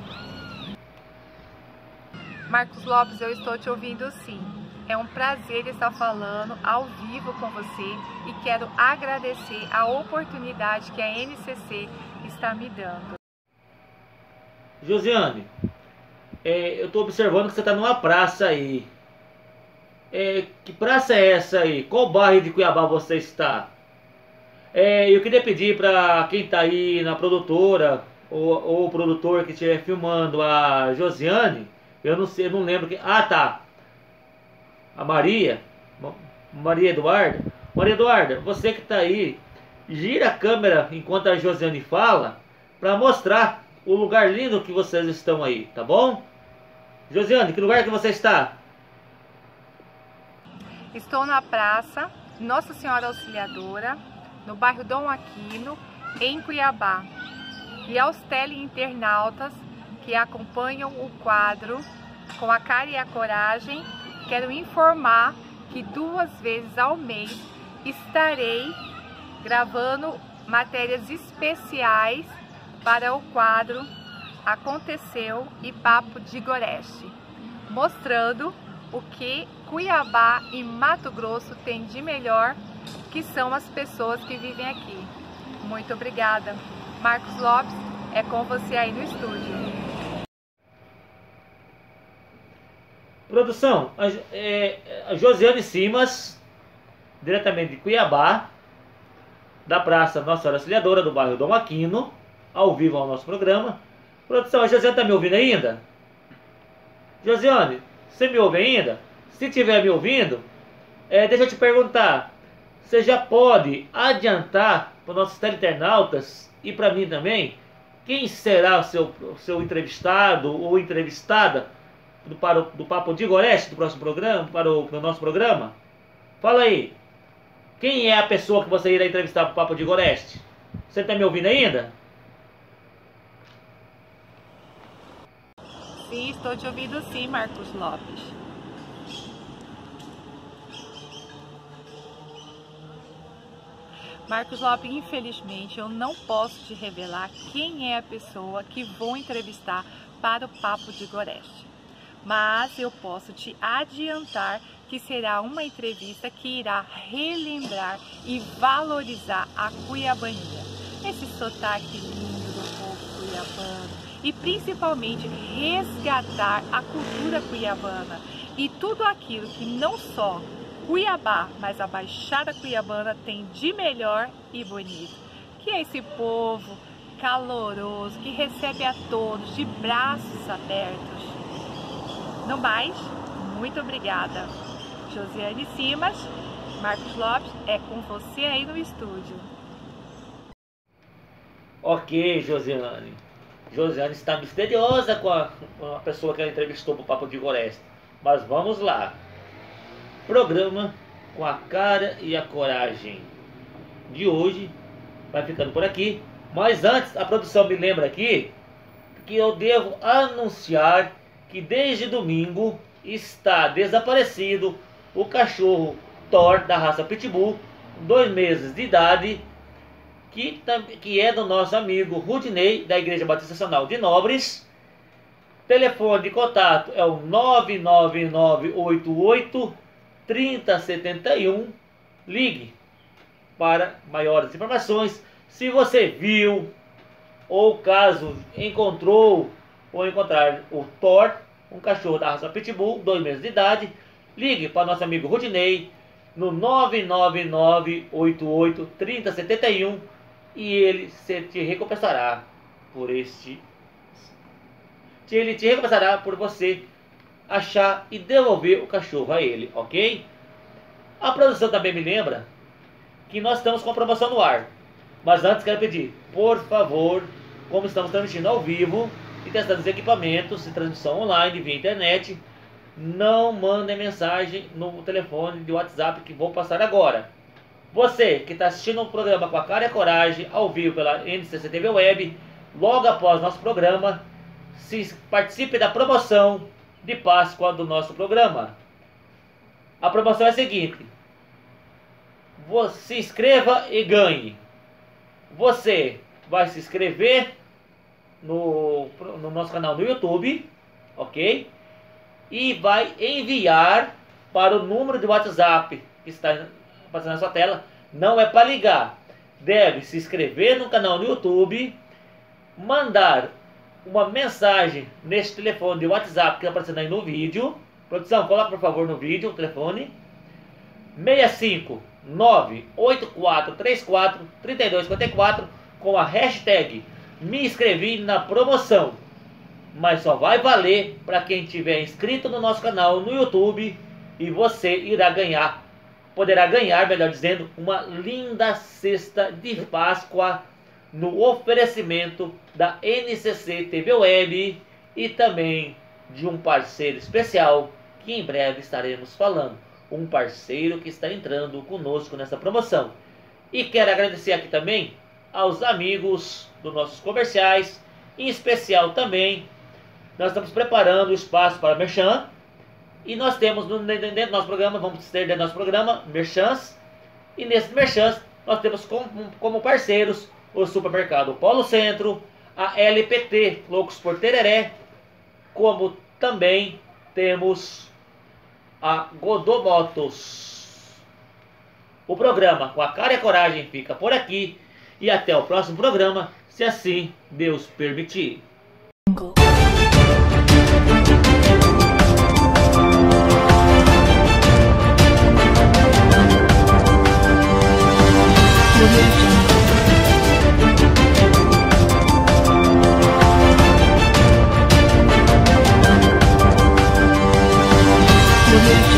Marcos Lopes, eu estou te ouvindo sim. É um prazer estar falando ao vivo com você e quero agradecer a oportunidade que a N C C está me dando. Josiane, é, eu estou observando que você está numa praça aí. É, que praça é essa aí? Qual bairro de Cuiabá você está? É, eu queria pedir para quem está aí na produtora ou, ou o produtor que estiver filmando a Josiane, eu não sei, eu não lembro quem. Ah, tá. A Maria, Maria Eduarda. Maria Eduarda, você que está aí, gira a câmera enquanto a Josiane fala para mostrar o lugar lindo que vocês estão aí, tá bom? Josiane, que lugar que você está? Estou na praça Nossa Senhora Auxiliadora, no bairro Dom Aquino, em Cuiabá. E aos teleinternautas que acompanham o quadro Com a Cara e a Coragem, quero informar que duas vezes ao mês estarei gravando matérias especiais para o quadro Aconteceu e Papo de Goreste, mostrando o que Cuiabá e Mato Grosso tem de melhor, que são as pessoas que vivem aqui. Muito obrigada. Marcos Lopes, é com você aí no estúdio. Produção, a, é, a Josiane Simas, diretamente de Cuiabá, da Praça Nossa Senhora Auxiliadora, do bairro Dom Aquino, ao vivo ao nosso programa. Produção, a Josiane está me ouvindo ainda? Josiane, você me ouve ainda? Se estiver me ouvindo, é, deixa eu te perguntar, você já pode adiantar para os nossos teleinternautas e para mim também, quem será o seu, o seu entrevistado ou entrevistada do, para o, do Papo de Goreste, do próximo programa, para o, para o nosso programa? Fala aí, quem é a pessoa que você irá entrevistar para o Papo de Goreste? Você está me ouvindo ainda? Sim, estou te ouvindo sim, Marcos Lopes. Marcos Lopes, infelizmente eu não posso te revelar quem é a pessoa que vou entrevistar para o Papo de Goreste. Mas eu posso te adiantar que será uma entrevista que irá relembrar e valorizar a cuiabania. Esse sotaque lindo do povo cuiabano e principalmente resgatar a cultura cuiabana e tudo aquilo que não só Cuiabá, mas a Baixada Cuiabana tem de melhor e bonito, que é esse povo caloroso que recebe a todos de braços abertos. No mais, muito obrigada. Josiane Simas, Marcos Lopes, é com você aí no estúdio. Ok, Josiane. Josiane está misteriosa com a, com a pessoa que ela entrevistou para o Papo de Goreste. Mas vamos lá. Programa Com a Cara e a Coragem de hoje vai ficando por aqui. Mas antes, a produção me lembra aqui que eu devo anunciar que desde domingo está desaparecido o cachorro Thor da raça Pitbull, dois meses de idade, que, que é do nosso amigo Rudinei, da Igreja Batista Nacional de Nobres. Telefone de contato é o nove nove nove oito oito três zero sete um. Ligue para maiores informações. Se você viu ou caso encontrou ou encontrar o Thor, um cachorro da raça Pitbull, dois meses de idade, ligue para nosso amigo Rudinei no nove nove nove oito oito três zero sete um e ele se te recompensará por este ele te recompensará por você achar e devolver o cachorro a ele, ok? A produção também me lembra que nós estamos com a promoção no ar. Mas antes quero pedir, por favor, como estamos transmitindo ao vivo e testando os equipamentos de transmissão online via internet, não mandem mensagem no telefone de WhatsApp que vou passar agora. Você que está assistindo o programa Com a Cara e a Coragem ao vivo pela N C C T V Web, logo após nosso programa, se participe da promoção de Páscoa do nosso programa. A promoção é a seguinte: você se inscreva e ganhe. Você vai se inscrever no, no nosso canal no YouTube, ok? E vai enviar para o número de WhatsApp que está passando na sua tela. Não é para ligar. Deve se inscrever no canal no YouTube, mandar uma mensagem neste telefone de WhatsApp que está aparecendo aí no vídeo. Produção, coloca por favor no vídeo o telefone seis cinco nove oito quatro três quatro três dois quatro quatro com a hashtag me inscrevi na promoção. Mas só vai valer para quem tiver inscrito no nosso canal no YouTube, e você irá ganhar, poderá ganhar, melhor dizendo, uma linda cesta de Páscoa no oferecimento da N C C T V Web e também de um parceiro especial que em breve estaremos falando. Um parceiro que está entrando conosco nessa promoção. E quero agradecer aqui também aos amigos dos nossos comerciais, em especial também nós estamos preparando o espaço para merchan. E nós temos dentro do nosso programa, vamos ter dentro do nosso programa, merchans. E nesses merchans nós temos como, como parceiros o supermercado Polo Centro, a L P T Loucos por Tereré, como também temos a Godot Motos. O programa Com a Cara e a Coragem fica por aqui e até o próximo programa, se assim Deus permitir. We'll